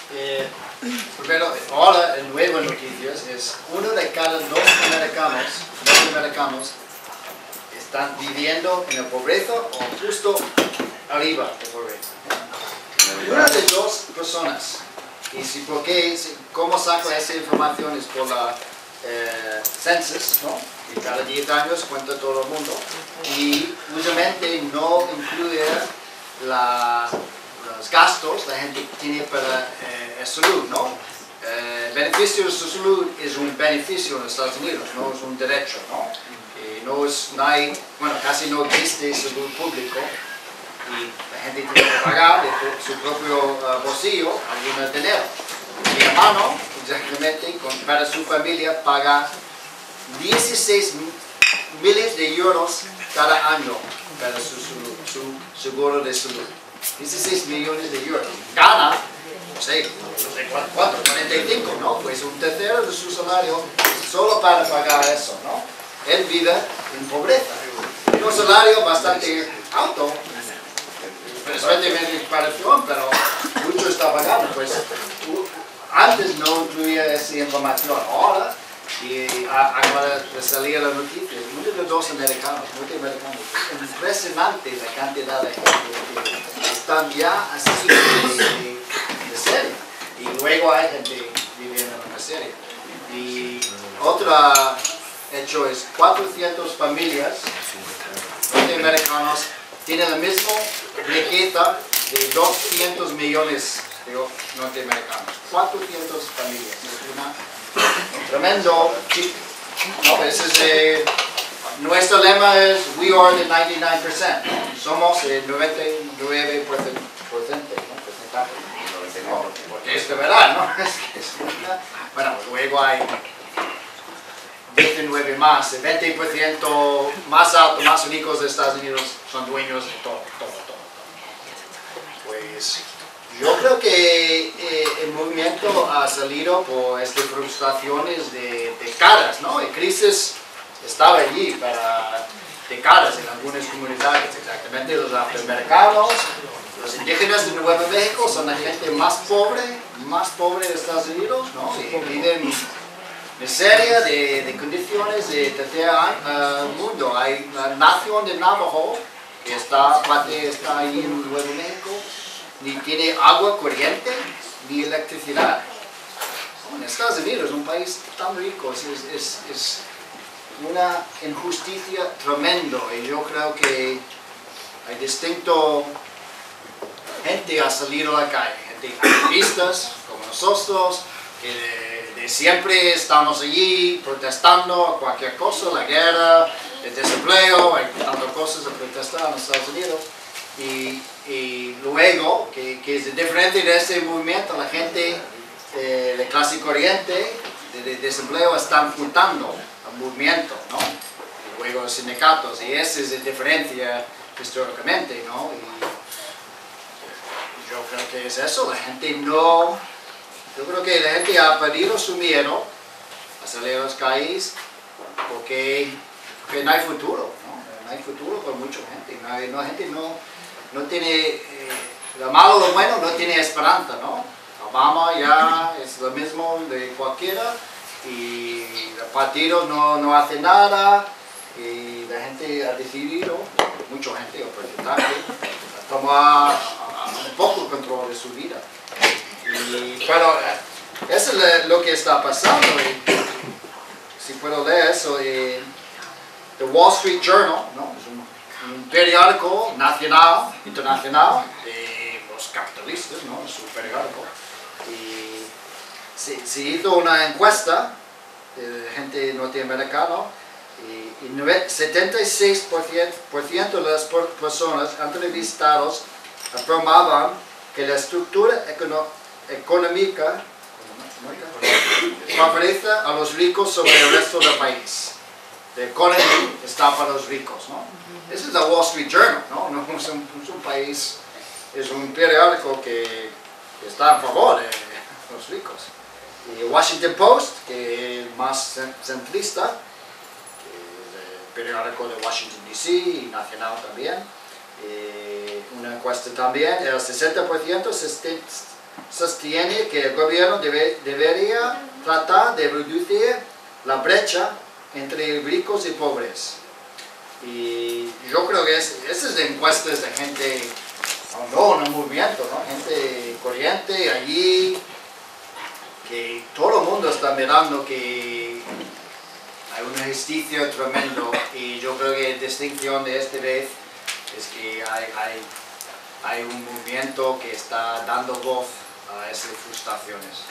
Eh, primero, ahora el nuevo noticias es uno de cada dos americanos, norteamericanos están viviendo en la pobreza o justo arriba de pobreza. Una de dos personas. Y si, ¿por qué, si, ¿cómo saco esa información? Es por la eh, census, ¿no? Y cada diez años cuenta todo el mundo. Y usualmente no incluye la, los gastos que la gente tiene para eh, salud, ¿no? Eh, beneficio de su salud es un beneficio en Estados Unidos, no es un derecho, ¿no? Y no, es, no hay, bueno, casi no existe salud público. Y la gente tiene que pagar de su propio uh, bolsillo algún dinero. Mi hermano, exactamente, con, para su familia, paga dieciséis miles de euros cada año para su, su, su seguro de salud. dieciséis millones de euros. Gana, no sé, no sé cuánto, cuarenta y cinco, ¿no? Pues un tercero de su salario solo para pagar eso, ¿no? Él vive en pobreza. Tiene un salario bastante alto. Especialmente en comparación, pero mucho está pagando. Pues, antes no incluía esa información, ahora, y acaba de salir la noticia, muchos de los americanos, norteamericanos, es impresionante la cantidad de gente que están ya así de, de, de serie, y luego hay gente viviendo en una serie. Y otro hecho es cuatrocientas familias norteamericanos tienen la misma riqueza de doscientos millones de norteamericanos. cuatrocientas familias. Es una, un tremendo. No, ese es, eh, nuestro lema es We are the noventa y nueve por ciento. Somos el noventa y nueve por ciento. ¿No? Porque es de verdad, ¿no? Bueno, luego hay diecinueve más, el veinte por ciento más alto, más ricos de Estados Unidos son dueños de todo, todo, todo. Pues yo creo que eh, el movimiento ha salido por estas frustraciones de décadas, ¿no? La crisis estaba allí para décadas en algunas comunidades, exactamente los afroamericanos, los indígenas de Nuevo México son la gente más pobre, más pobre de Estados Unidos, ¿no? Y viven miseria de, de condiciones de tercer uh, mundo. Hay la nación de Navajo que está, parte está ahí en Nuevo México, ni tiene agua corriente ni electricidad. En Estados Unidos, un país tan rico, es, es, es una injusticia tremenda, y yo creo que hay distinto gente a salir a la calle, gente activistas como nosotros, que de, de siempre estamos allí protestando a cualquier cosa, la guerra, el desempleo, hay tantas cosas a protestar en Estados Unidos. Y, y luego, que, que es diferente de ese movimiento, la gente eh, de clase corriente, de, de desempleo, están juntando al movimiento, ¿no? Y luego los sindicatos, y esa es la diferencia históricamente, ¿no? Y yo creo que es eso, la gente no... Yo creo que la gente ha perdido su miedo a salir a las calles porque, porque no hay futuro, ¿no? No hay futuro con mucha gente, no hay, no, gente no, no tiene, eh, lo malo, lo bueno, no tiene esperanza, ¿no? Obama ya es lo mismo de cualquiera y el partido no, no hace nada y la gente ha decidido, mucha gente, o porcentaje, tomar un poco el control de su vida. Y, pero eso es lo que está pasando. Y, si puedo leer eso, eh, The Wall Street Journal, ¿no? Es un, un periódico nacional, internacional de los capitalistas, ¿no? Es un periódico. Y se, se hizo una encuesta de gente norteamericana y, y setenta y seis por ciento de las personas entrevistadas afirmaban que la estructura económica económica favorece a los ricos sobre el resto del país. La economía está para los ricos, ¿no? Ese es el Wall Street Journal, ¿no? No es, un, es un país, es un periódico que, que está a favor de los ricos. Y Washington Post, que es más centrista, que es el periódico de Washington D C y nacional también. Eh, una encuesta también, el sesenta por ciento sostiene que el gobierno debe, debería tratar de reducir la brecha entre ricos y pobres. Y yo creo que es, esas encuestas de gente, no, no movimiento, ¿no? Gente corriente allí, que todo el mundo está mirando que hay un ejercicio tremendo, y yo creo que la distinción de esta vez es que hay, hay, hay un movimiento que está dando voz a esas frustraciones.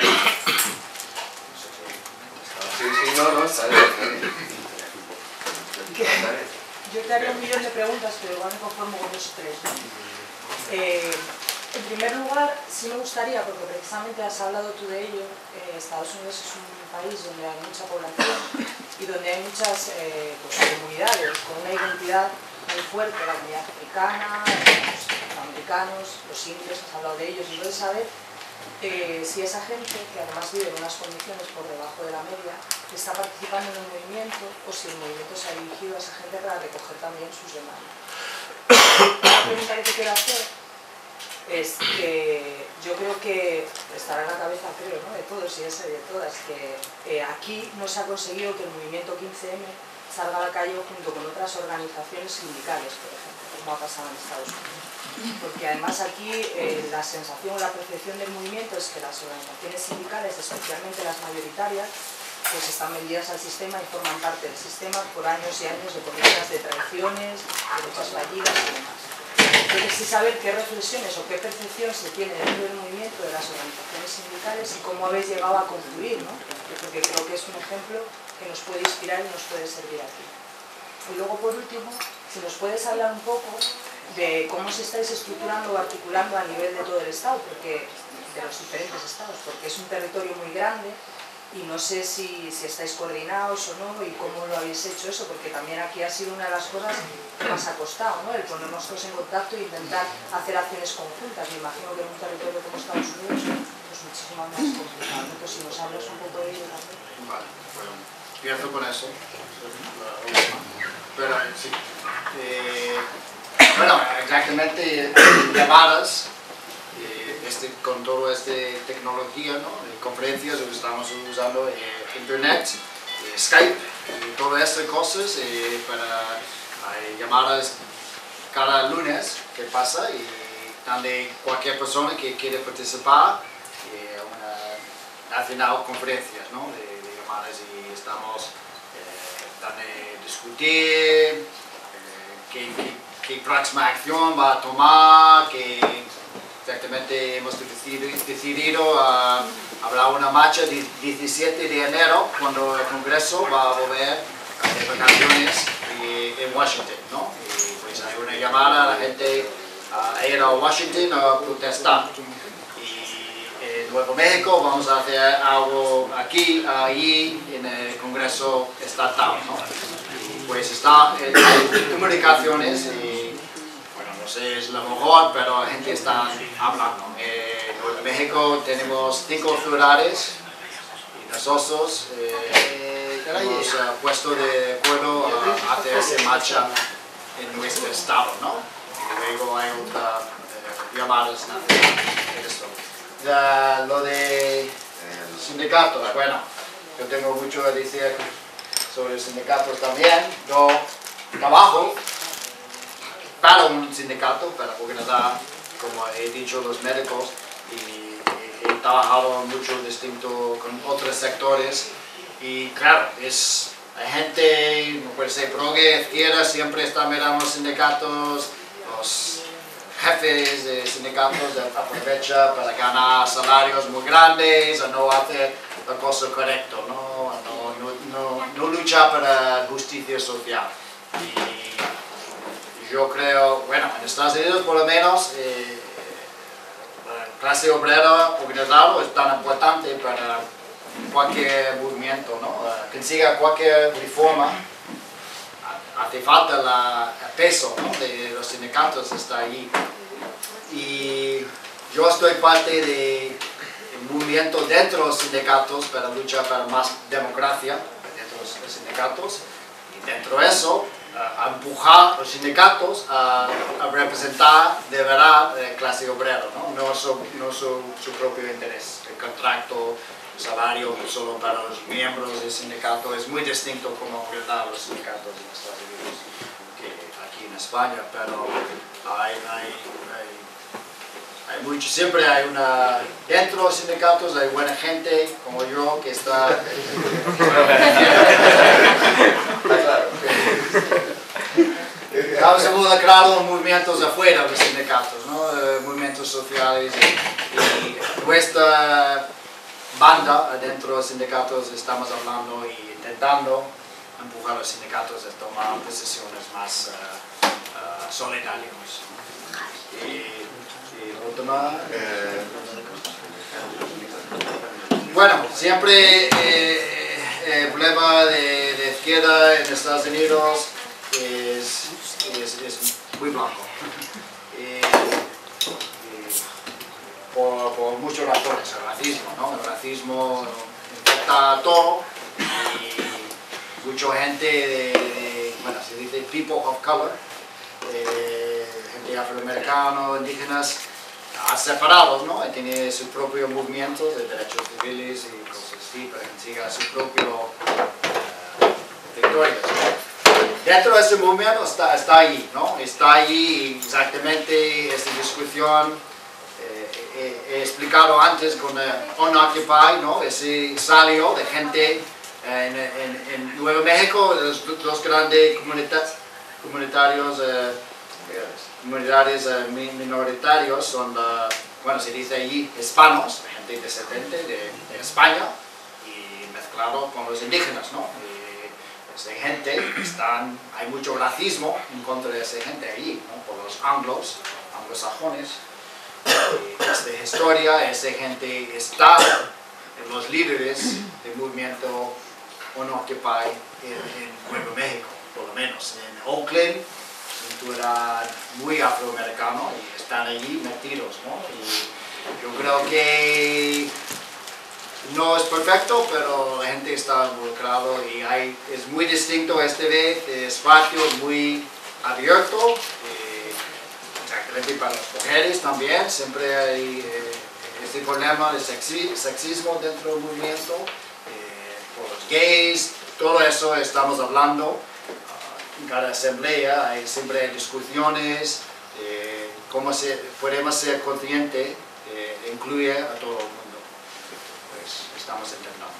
Sí, sí, no, no, está bien, está bien. Está bien. Yo te haría un millón de preguntas, pero igual me conformo con dos o tres, ¿no? Eh, en primer lugar, sí me gustaría, porque precisamente has hablado tú de ello, eh, Estados Unidos es un país donde hay mucha población y donde hay muchas eh, pues, comunidades con una identidad muy fuerte, la comunidad africana, los afroamericanos, los indios, has hablado de ellos, y entonces saber eh, si esa gente, que además vive en unas condiciones por debajo de la media, está participando en un movimiento o si el movimiento se ha dirigido a esa gente para recoger también sus demandas. La pregunta que te quiero hacer es que yo creo que estará en la cabeza, creo, ¿no? de todos y ese de todas, que eh, aquí no se ha conseguido que el movimiento quince eme salga a la calle junto con otras organizaciones sindicales, por ejemplo, como ha pasado en Estados Unidos. Porque además aquí eh, la sensación o la percepción del movimiento es que las organizaciones sindicales, especialmente las mayoritarias, pues están vendidas al sistema y forman parte del sistema por años y años de políticas de traiciones, de luchas fallidas y demás. Entonces, sí saber qué reflexiones o qué percepción se tiene dentro del movimiento de las organizaciones sindicales y cómo habéis llegado a concluir, ¿no? Porque creo que es un ejemplo que nos puede inspirar y nos puede servir aquí. Y luego, por último, si nos puedes hablar un poco de cómo os estáis estructurando o articulando a nivel de todo el Estado, porque de los diferentes estados, porque es un territorio muy grande y no sé si, si estáis coordinados o no y cómo lo habéis hecho eso, porque también aquí ha sido una de las cosas que más ha costado, ¿no? El ponernos todos en contacto e intentar hacer acciones conjuntas. Me imagino que en un territorio como Estados Unidos es muchísimo más complicado, ¿no? Entonces, si nos hablas un poco de ello también. Vale, bueno, empiezo con eso. Pero, sí. Eh, bueno, exactamente, llamadas. Este, con toda esta tecnología, ¿no? Conferencias, estamos usando eh, internet, eh, Skype y todas estas cosas eh, para eh, llamadas cada lunes que pasa, y donde cualquier persona que quiere participar eh, una nacional conferencias, ¿no? de, de llamadas, y estamos eh, dando discutir eh, qué, qué, qué próxima acción va a tomar, qué exactamente hemos decidido, decidido uh, habrá una marcha el diecisiete de enero cuando el Congreso va a volver de vacaciones y, en Washington, ¿no? Y pues hay una llamada a la gente a ir a Washington a protestar. Y en Nuevo México vamos a hacer algo aquí, allí, en el Congreso estatal, ¿no? Y pues está en comunicaciones y no sé, es lo mejor, pero la gente está hablando. Eh, en México tenemos cinco ciudades y nosotros eh, hemos uh, puesto de acuerdo a hacer esa marcha en nuestro estado, ¿no? Y luego hay otras eh, llamadas nacionales. De, lo de sindicatos, bueno, yo tengo mucho que decir sobre sindicatos también. Yo trabajo para un sindicato, para organizar, como he dicho, los médicos, y he trabajado mucho distinto con otros sectores, y claro, es, hay gente, no puede ser progre, izquierda, siempre está mirando los sindicatos, los jefes de sindicatos aprovechan para ganar salarios muy grandes, o no hacer la cosa correcta, no, no, no, no, no luchar para justicia social. Y, yo creo, bueno, en Estados Unidos por lo menos, eh, la clase obrera organizada es tan importante para cualquier movimiento, ¿no? Uh, consiga cualquier reforma, hace falta la, el peso, ¿no? de los sindicatos, está allí. Y yo estoy parte del movimiento dentro de los sindicatos para luchar para más democracia dentro de los sindicatos, y dentro de eso, Uh, un empujar a los sindicatos a, a representar de verdad la clase obrera, no, no, su, no su, su propio interés. El contrato, el salario solo para los miembros del sindicato es muy distinto como operan los sindicatos en Estados Unidos que aquí en España, pero hay, hay, hay, hay mucho, siempre hay una, dentro de los sindicatos hay buena gente como yo que está... Estamos involucrados en movimientos afuera de los sindicatos, ¿no? Eh, movimientos sociales y, y nuestra banda dentro de los sindicatos estamos hablando y intentando empujar a los sindicatos a tomar posiciones más uh, uh, solidarias. Y, y última, eh, bueno, siempre eh, el problema de, de izquierda en Estados Unidos es, es, es muy blanco. Y, Por, por muchas razones, el racismo, ¿no? El racismo afecta a todo y mucha gente de, de, bueno, se dice people of color, eh, gente afroamericana, indígenas, separados, ¿no? Y tiene su propio movimiento de derechos civiles y cosas así, para que siga su propio eh, victoria, ¿no? Dentro de ese movimiento está, está ahí, ¿no? Está ahí exactamente esta discusión. Eh, he explicado antes con uh, Occupy, ¿no? Ese salió de gente en, en, en Nuevo México, los, los grandes comunita comunitarios, eh, comunidades eh, minoritarios son, uh, bueno, se dice allí hispanos, gente descendente de, de España y mezclado con los indígenas, ¿no? Y esa gente, están, hay mucho racismo en contra de esa gente allí, ¿no? Por los anglos, anglosajones. Esta historia, esa gente está en los líderes del movimiento Occupy en, en Nuevo México, por lo menos. En Oakland, tú eras muy afroamericano y están allí metidos, ¿no? Y yo creo que no es perfecto, pero la gente está involucrada y hay, es muy distinto este vez, el espacio es muy abierto. Para las mujeres también, siempre hay eh, este problema de sexi sexismo dentro del movimiento, eh, por los gays, todo eso estamos hablando. Uh, en cada asamblea hay siempre hay discusiones, eh, cómo se, podemos ser conscientes eh, de incluir a todo el mundo. Pues estamos intentando.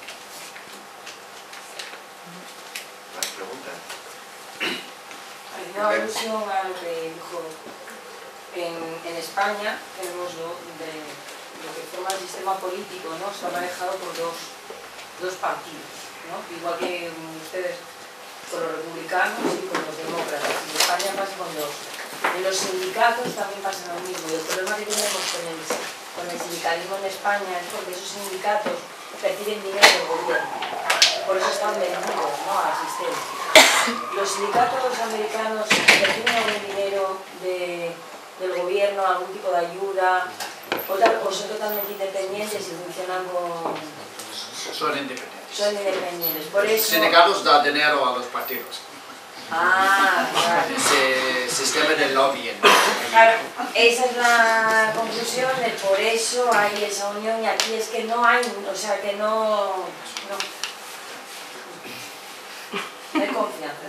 ¿Más preguntas? Hay una alusión a lo que dijo. En, en España tenemos lo, de, lo que forma el sistema político, ¿no? Está manejado por dos, dos partidos, ¿no? Igual que ustedes con los republicanos y con los demócratas. En España pasa con dos. En los sindicatos también pasa lo mismo. Y el problema que tenemos con el, con el sindicalismo en España es porque esos sindicatos perciben dinero del gobierno. Por eso están vendidos, ¿no? Al sistema. Los sindicatos americanos perciben algún dinero de... del gobierno, algún tipo de ayuda, o, tal, o son totalmente independientes y funcionan con... Son independientes. Son independientes, por eso... Los sindicatos dan dinero a los partidos. Ah, claro. Ese sistema de lobbying. Claro, esa es la conclusión, de por eso hay esa unión y aquí es que no hay, o sea, que no... No, no hay confianza.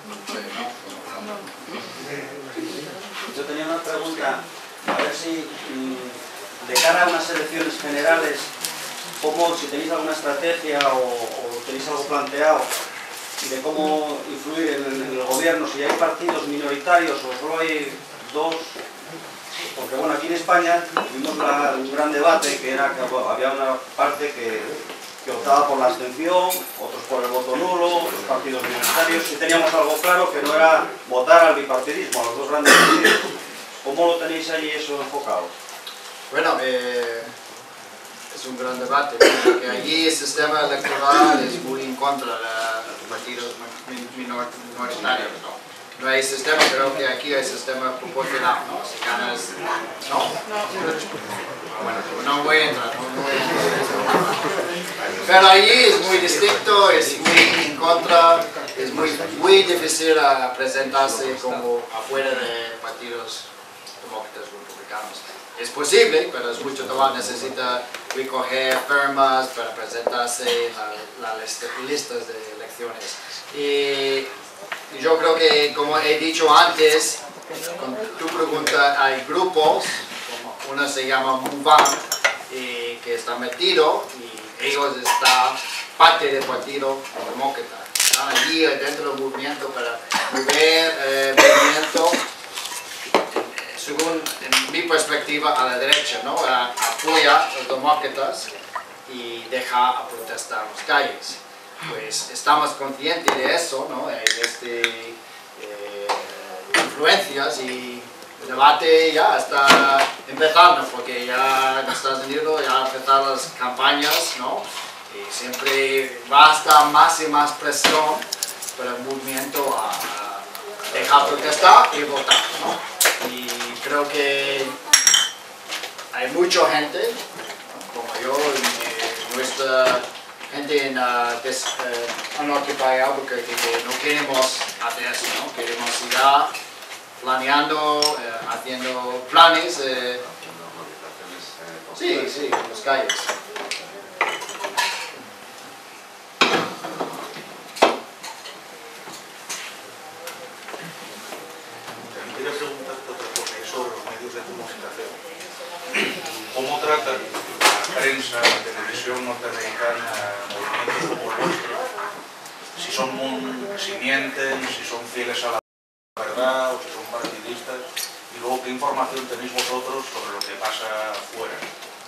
Yo tenía una pregunta, a ver si de cara a unas elecciones generales, ¿cómo, si tenéis alguna estrategia o, o tenéis algo planteado de cómo influir en el, en el gobierno, si hay partidos minoritarios o solo hay dos? Porque bueno, aquí en España tuvimos la, un gran debate que era que había una parte que, que optaba por la abstención, otros por el voto nulo, otros partidos minoritarios, y teníamos algo claro que no era votar al bipartidismo, a los dos grandes partidos. ¿Cómo lo tenéis allí eso enfocado? Bueno, eh, es un gran debate, porque allí el sistema electoral es muy en contra de los partidos minoritarios, ¿no? No hay sistema, creo que aquí hay sistema proporcional, ¿no? Si ganas, ¿no? Bueno, no voy a entrar, no voy a entrar. Pero allí es muy distinto, es muy en contra es muy, muy difícil uh, presentarse como afuera de partidos demócratas o republicanos. Es posible, pero es mucho trabajo, necesita recoger firmas para presentarse a las lista, listas de elecciones. Y yo creo que, como he dicho antes, con tu pregunta, hay grupos, como uno se llama MUVAN, y que está metido, y ellos están parte del partido demócrata. Están allí dentro del movimiento para mover el eh, movimiento, según en mi perspectiva, a la derecha, ¿no? A, apoya a los demócratas y deja a protestar en las calles. Pues estamos conscientes de eso, ¿no? De este, eh, influencias, y el debate ya está empezando, porque ya en Estados Unidos ya empezaron las campañas, ¿no? Y siempre va a estar más y más presión para el movimiento a, a dejar protestar y votar, ¿no? Y creo que hay mucha gente, ¿no? Como yo, y nuestra gente en uh, this, uh, Unoccupied Albuquerque, que no queremos hacer eso, ¿no? Queremos ir planeando, uh, haciendo planes. Uh, sí, sí, en las calles. ¿Cómo tratan la prensa, la televisión norteamericana, movimientos como el vuestro? Si son muy, si mienten, si son fieles a la verdad o si son partidistas, y luego qué información tenéis vosotros sobre lo que pasa afuera.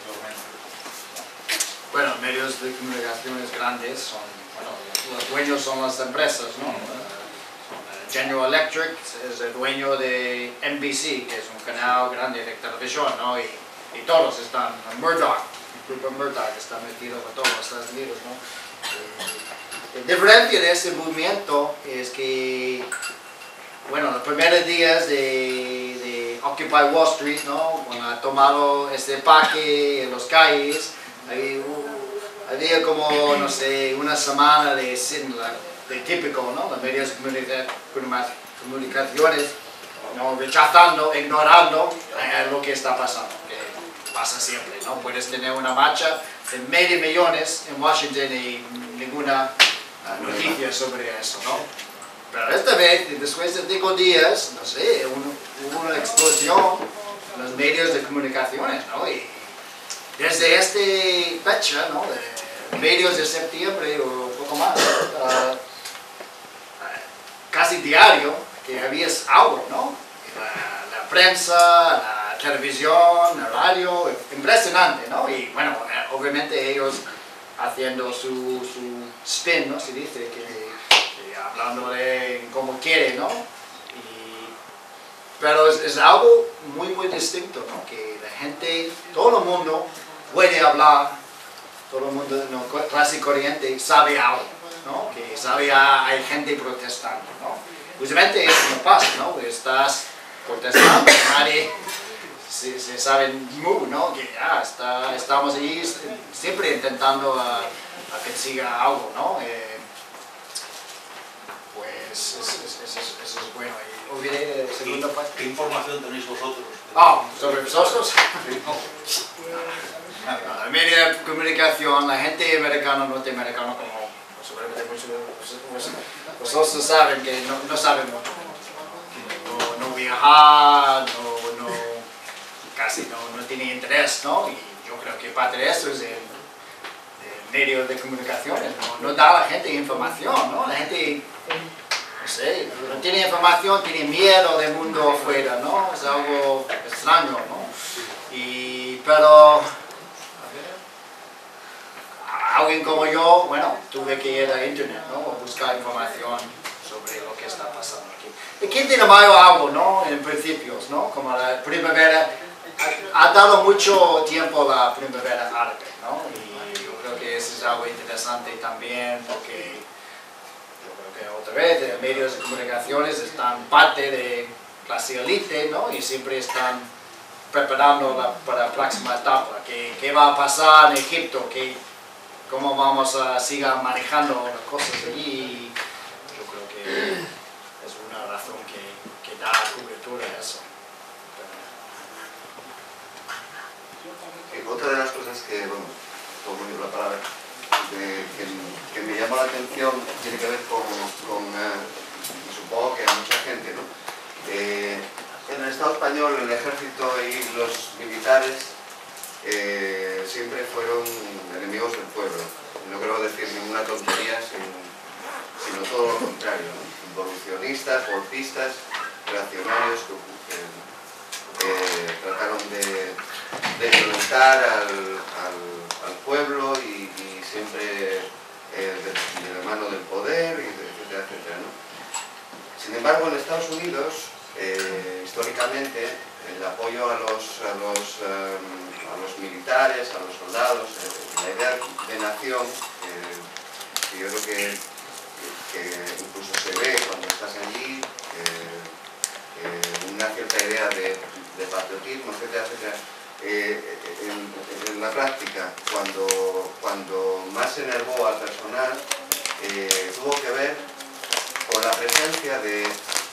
Bueno, medios de comunicaciones grandes son, bueno, los dueños son las empresas, ¿no? General Electric es el dueño de N B C, que es un canal grande de televisión, ¿no? Y, y todos están, Murdoch, el grupo Murdoch está metido con todos los Estados Unidos, ¿no? La diferencia de este movimiento es que, bueno, los primeros días de, de Occupy Wall Street, ¿no? Cuando ha tomado este parque en las calles, había, había como, no sé, una semana de de típico, ¿no? Los medios de comunicaciones, ¿no? Rechazando, ignorando eh, lo que está pasando, que pasa siempre, ¿no? Puedes tener una marcha de medio millones en Washington y ninguna uh, noticia sobre eso, ¿no? Pero esta vez, después de cinco días, no sé, un, hubo una explosión en los medios de comunicaciones, ¿no? Y desde esta fecha, ¿no? De medios de septiembre o un poco más, uh, casi diario, que había algo, ¿no? La, la prensa, la televisión, la radio, impresionante, ¿no? Y bueno, obviamente ellos haciendo su, su spin, ¿no? Se dice, que, que hablando de cómo quieren, ¿no? Y, pero es, es algo muy, muy distinto, ¿no? Que la gente, todo el mundo puede hablar, todo el mundo, no, clase corriente, sabe algo, ¿no? Que sabe, ah, hay gente protestando, ¿no? Usualmente eso no pasa, ¿no? Estás protestando, nadie se, se sabe muy, ¿no? Que ah, está, estamos ahí siempre intentando a, a que siga algo, ¿no? Eh, pues eso es, es, es, es, es bueno. Y olvidé la segunda parte. ¿Qué información tenéis vosotros? Ah, ¿sobre vosotros? La media de comunicación, la gente americana, norteamericana, como seguramente muchos vosotros saben que no, no saben mucho, no, no viajar, no, no, casi no, no tiene interés, ¿no? Y yo creo que parte de eso es el, el medio de comunicaciones, ¿no? No da a la gente información, ¿no? La gente, no sé, no tiene información, tiene miedo del mundo afuera, ¿no? Es algo extraño, ¿no? Y, pero alguien como yo, bueno, tuve que ir a internet, ¿no? A buscar información sobre lo que está pasando aquí. El quince de mayo hago, ¿no? En principios, ¿no? Como la primavera, ha, ha dado mucho tiempo la primavera árabe, ¿no? Y yo creo que eso es algo interesante también, porque yo creo que otra vez los medios de comunicaciones están parte de clase elite, ¿no? Y siempre están preparando la, para la próxima etapa. ¿Qué, qué va a pasar en Egipto? ¿Qué, ¿Cómo vamos a seguir manejando las cosas allí? Yo creo razón que, que da cobertura a eso. Eh, otra de las cosas que, bueno, tomo yo la palabra, de, que, que me llama la atención tiene que ver con, con eh, y supongo que a mucha gente, ¿no? Eh, en el Estado español, el ejército y los militares eh, siempre fueron enemigos del pueblo. No quiero decir ninguna tontería, sino, sino todo lo contrario, ¿no? Involucionistas, golpistas, reaccionarios que, que, que trataron de, de violentar al, al, al pueblo y, y siempre eh, de, de la mano del poder, y etcétera, etcétera, ¿no? Sin embargo, en Estados Unidos, eh, históricamente, el apoyo a los, a los, um, a los militares, a los soldados, eh, la idea de nación, eh, que yo creo que, que incluso se ve cuando estás allí, eh, eh, una cierta idea de, de patriotismo, etcétera, etcétera. Eh, en, en la práctica, cuando, cuando más enervó al personal, eh, tuvo que ver con la presencia de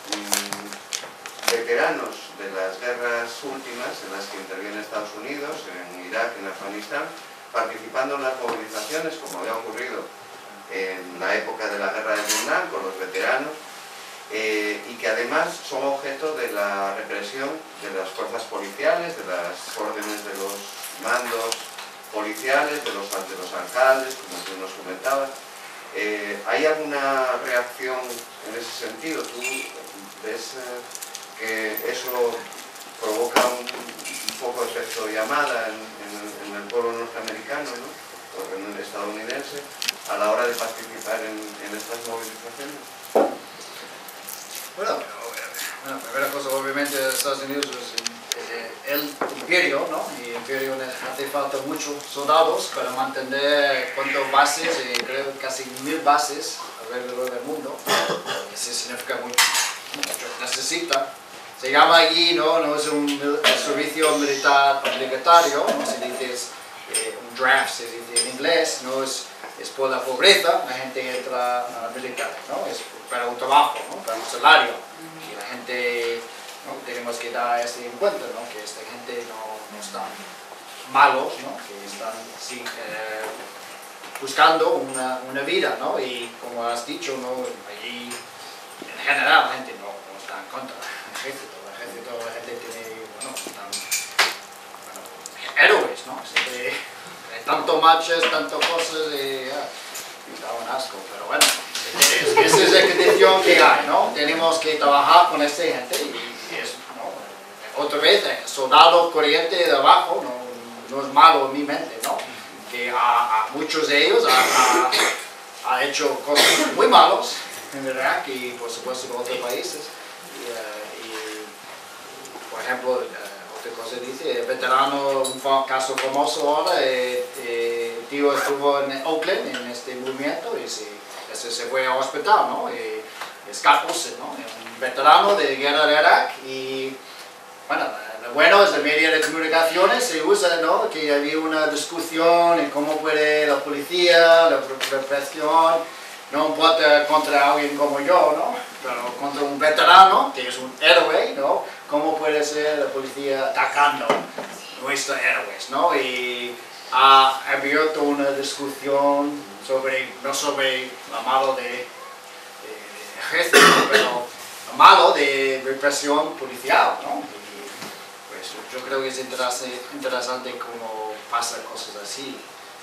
mmm, veteranos de las guerras últimas en las que interviene Estados Unidos, en Irak, en Afganistán, participando en las movilizaciones, como había ocurrido en la época de la guerra de Vietnam con los veteranos, eh, y que además son objeto de la represión de las fuerzas policiales, de las órdenes de los mandos policiales, de los, de los alcaldes, como tú nos comentabas. Eh, ¿Hay alguna reacción en ese sentido? ¿Tú ves eh, que eso provoca un, un poco de efecto llamada en, en, en el pueblo norteamericano, ¿no? O en el estadounidense, a la hora de participar en, en estas movilizaciones? Bueno, bueno, primera cosa, obviamente Estados Unidos es el imperio, ¿no? Y el imperio hace falta muchos soldados para mantener cuántas bases, eh, creo casi mil bases alrededor del mundo. Eso significa mucho, mucho. Necesita. Se llama allí, ¿no? No es un el servicio militar obligatorio, ¿no? Se dice eh, un draft, se dice en inglés, no es, es por la pobreza, la gente entra a la militar, ¿no? Es para un trabajo, ¿no? Para un salario. Y la gente, ¿no? Tenemos que dar ese encuentro, ¿no? Que esta gente no, no están malos, ¿no? Que están sí, eh, buscando una, una vida, ¿no? Y como has dicho, ¿no? Allí en general la gente no, no está en contra del ejército. El ejército, la gente tiene, bueno, están, bueno, héroes, ¿no? Siempre, hay tanto marchas, tanto cosas, y ya, me daban asco, pero bueno. Esa es la condición que hay, ¿no? Tenemos que trabajar con esta gente y es, ¿no? Otra vez, el soldado corriente de abajo no, no es malo en mi mente, ¿no? Que a, a muchos de ellos ha, ha, ha hecho cosas muy malas en Irak y por supuesto en otros países. Y, uh, y por ejemplo, uh, otra cosa dice, el veterano, un caso famoso ahora, eh, eh, el tío estuvo en Oakland en este movimiento y se Ese se fue al hospital, ¿no? Y escapóse, ¿no? Un veterano de guerra de Irak y, bueno, lo bueno es el medio de comunicaciones se usa, ¿no? Que había una discusión en cómo puede la policía, la represión, no importa contra alguien como yo, ¿no? Pero contra un veterano, que es un héroe, ¿no? ¿Cómo puede ser la policía atacando a nuestros héroes, ¿no? Y ha abierto una discusión sobre, no sobre lo malo de, de, de ejército, pero lo malo de represión policial, ¿no? Y pues yo creo que es interesante, interesante cómo pasan cosas así.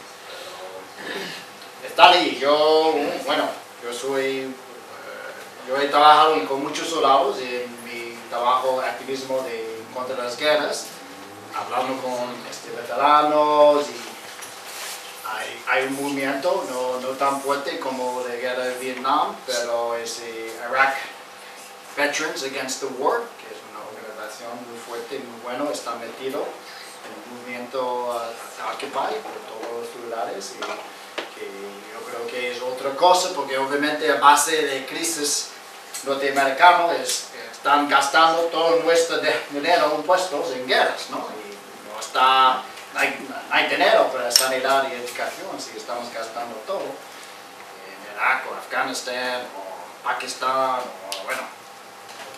Pero están ahí, yo, bueno, yo soy, yo he trabajado con muchos soldados en mi trabajo, activismo de, contra las guerras, hablando con este, veteranos y Hay, hay un movimiento, no, no tan fuerte como la guerra de Vietnam, pero es eh, Iraq Veterans Against the War, que es una organización muy fuerte y muy buena, está metido en el movimiento uh, Occupy por todos los lugares, y que yo creo que es otra cosa, porque obviamente a base de crisis norteamericanos es, están gastando todo nuestro dinero impuestos en guerras, ¿no? Y no está... No hay, no hay dinero para sanidad y educación si estamos gastando todo en Irak o Afganistán o Pakistán o bueno,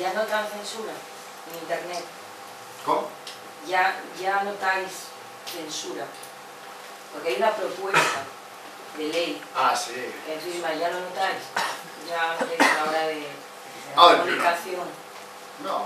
ya notan censura en internet. ¿Cómo? Ya, ya notáis censura. Porque hay una propuesta de ley. Ah, sí. Encima, ya lo notáis. Ya es a la hora de Ah, la comunicación. No.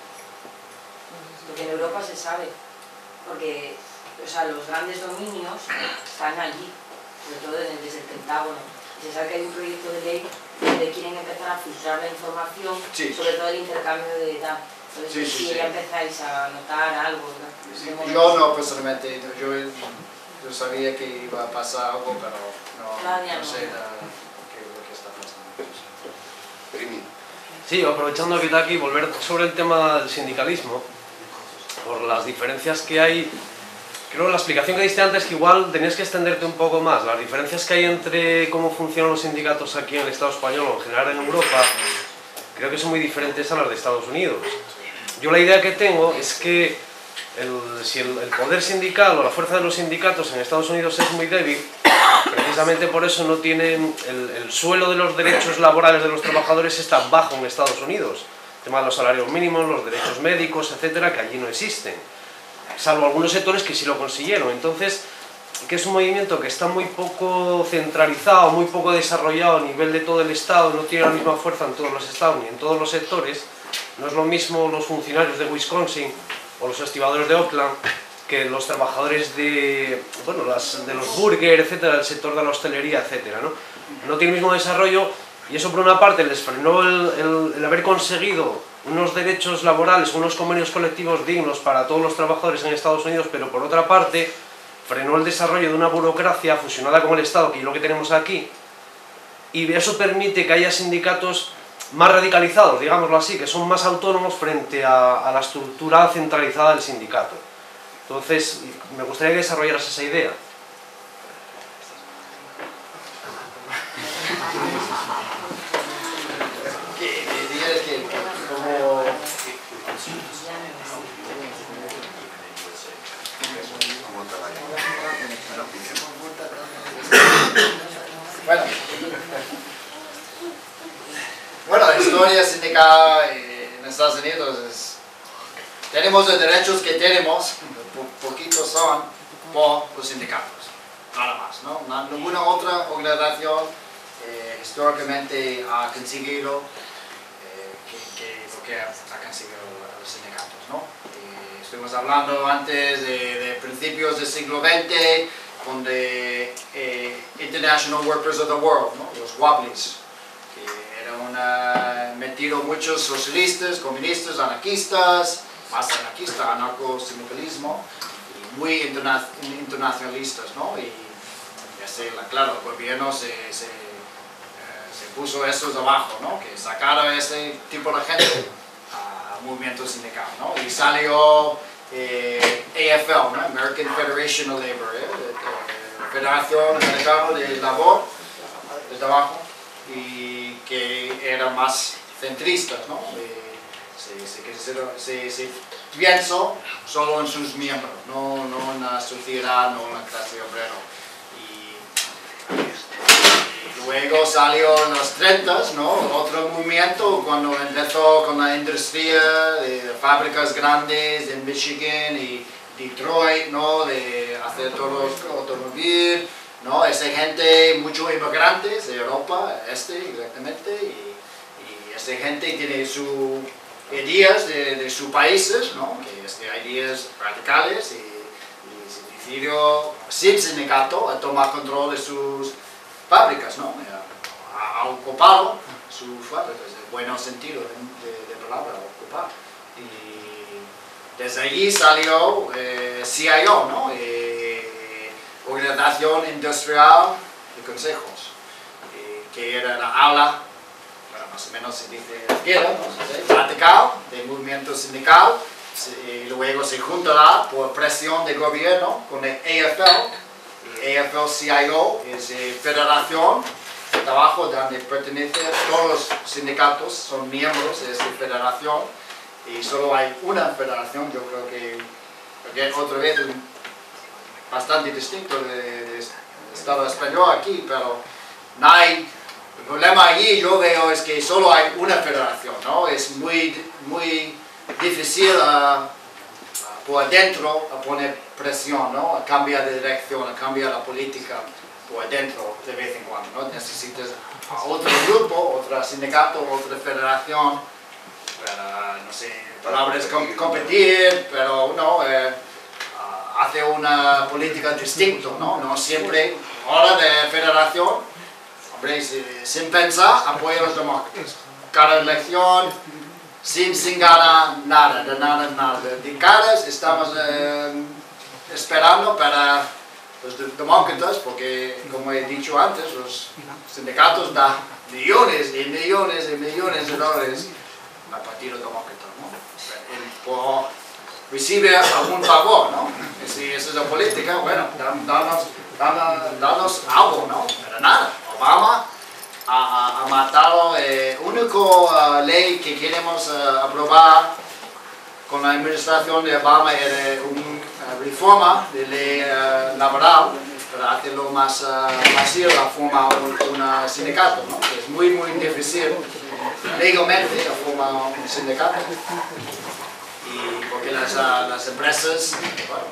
Porque en Europa se sabe. Porque, o sea, los grandes dominios están allí, sobre todo desde el Pentágono. Se sabe que hay un proyecto de ley donde quieren empezar a filtrar la información, Sí. sobre todo el intercambio de edad. Entonces, Sí, sí, si sí. ya empezáis a notar algo, ¿no? Sí, De momento- yo no, personalmente, yo, yo sabía que iba a pasar algo, pero no, Todavía no no. sé la- qué es lo que está pasando. Primi. Sí, aprovechando que está aquí, volver sobre el tema del sindicalismo, por las diferencias que hay. Creo que la explicación que diste antes que igual tenías que extenderte un poco más. Las diferencias que hay entre cómo funcionan los sindicatos aquí en el Estado español o en general en Europa, creo que son muy diferentes a las de Estados Unidos. Yo la idea que tengo es que el, si el, el poder sindical o la fuerza de los sindicatos en Estados Unidos es muy débil, precisamente por eso no tienen el, el suelo de los derechos laborales de los trabajadores está bajo en Estados Unidos. El tema de los salarios mínimos, los derechos médicos, etcétera, que allí no existen. Salvo algunos sectores que sí lo consiguieron. Entonces, que es un movimiento que está muy poco centralizado, muy poco desarrollado a nivel de todo el Estado, no tiene la misma fuerza en todos los estados ni en todos los sectores. No es lo mismo los funcionarios de Wisconsin o los estibadores de Oakland que los trabajadores de, bueno, las, de los burger, etcétera, del sector de la hostelería, etcétera, ¿no? No tiene el mismo desarrollo y eso por una parte les frenó el, el, el haber conseguido unos derechos laborales, unos convenios colectivos dignos para todos los trabajadores en Estados Unidos, pero por otra parte frenó el desarrollo de una burocracia fusionada con el Estado, que es lo que tenemos aquí, y eso permite que haya sindicatos más radicalizados, digámoslo así, que son más autónomos frente a, a la estructura centralizada del sindicato. Entonces, me gustaría que desarrollaras esa idea. ¿Qué dirías que, que como... Bueno, bueno, la historia sindical en Estados Unidos es... Tenemos los derechos que tenemos, po- poquitos son por los sindicatos, nada más, ¿no? Na- Ninguna otra organización eh, históricamente ha conseguido eh, que, que lo que ha, ha conseguido los sindicatos, ¿no? Eh, estuvimos hablando antes de, de principios del siglo veinte, con de eh, International Workers of the World, ¿no? Los Wobblies, que era una, metido muchos socialistas, comunistas, anarquistas, más anarquista, anarcosindicalismo, y muy interna internacionalistas, ¿no? Y ya sé, la, claro, el gobierno se, se, eh, se puso esos abajo, ¿no? Que sacaron a ese tipo de gente al movimiento sindical, ¿no? Y salió eh, A F L, ¿no? American Federation of Labor, ¿eh? La Federación Americana de Labor, de Trabajo, y que era más centristas, ¿no? Eh, Se, se, se, se pienso solo en sus miembros, no, no en la sociedad, no en la clase obrera. Y, y luego salió en los treinta, ¿no? Otro movimiento cuando empezó con la industria de fábricas grandes en Michigan y Detroit, ¿no? De hacer todos los automóviles, ¿no? Esa gente, muchos inmigrantes de Europa, este exactamente, y, y esa gente tiene su ideas de, de sus países, ¿no? Que es de ideas radicales y, y se decidió sin sindicato a tomar control de sus fábricas, ¿no? Ha, ha ocupado sus fábricas, en el buen sentido de, de, de palabra, ocupar. Y desde allí salió eh, C I O, ¿no? Eh, Organización Industrial de Consejos, eh, que era la ala, más o menos se dice izquierda, ¿no? Radical, del movimiento sindical, y luego se juntará por presión del gobierno con el A F L, y A F L C I O es eh, Federación de Trabajo donde pertenece todos los sindicatos, son miembros de esa federación, y solo hay una federación, yo creo que, porque otra vez es bastante distinto del de, de Estado español aquí, pero no hay el problema allí yo veo es que solo hay una federación, ¿no? Es muy, muy difícil uh, por adentro a poner presión, ¿no? A cambiar de dirección, a cambiar la política por adentro de vez en cuando, ¿no? Necesitas otro grupo, otro sindicato, otra federación para, no sé, palabras com competir, pero no, eh, uh, hace una política distinta, ¿no? No siempre, ahora de federación, hombre, sin pensar, apoyo a los demócratas. Cada elección, sin, sin ganar nada, de nada, nada. De caras estamos eh, esperando para los demócratas, porque, como he dicho antes, los sindicatos dan millones y millones y millones de dólares al Partido Demócrata, ¿no? Por recibe algún favor, ¿no? Y si esa es la política, bueno, danos, danos, danos algo, ¿no? Pero nada, Obama ha, ha matado la uh, única uh, ley que queremos uh, aprobar con la administración de Obama era una uh, reforma de ley uh, laboral para hacerlo más uh, fácil a formar un, un sindicato, ¿no? Que es muy, muy difícil legalmente a formar un sindicato. Y porque las, uh, las empresas, bueno,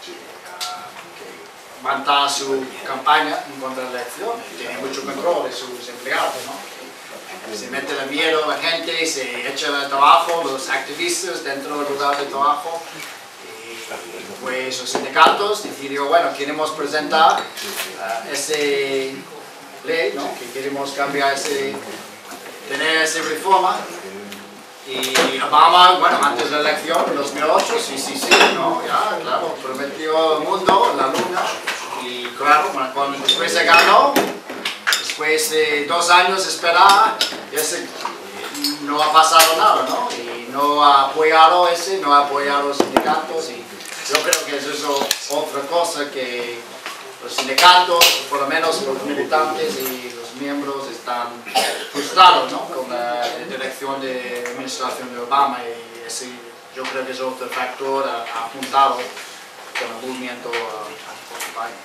uh, montan su campaña en contra de la elección y tienen mucho control de sus empleados, ¿no? Se mete el miedo a la gente, se echa el trabajo, los activistas dentro del lugar de trabajo. Y pues los sindicatos decidieron, bueno, queremos presentar uh, esa ley, ¿no? Que queremos cambiar ese, tener esa reforma. Y Obama, bueno, antes de la elección, en dos mil ocho, sí, sí, sí, ¿no? Ya, claro, prometió el mundo, la luna. Y claro, cuando después se ganó, después de dos años de esperar, ese, no ha pasado nada, ¿no? Y no ha apoyado ese, no ha apoyado los sindicatos. Y yo creo que eso es otra cosa que los sindicatos, por lo menos los militantes y los miembros están frustrados, ¿no? Con la dirección de administración de Obama, y ese yo creo que es otro factor apuntado con el movimiento anti-Biden.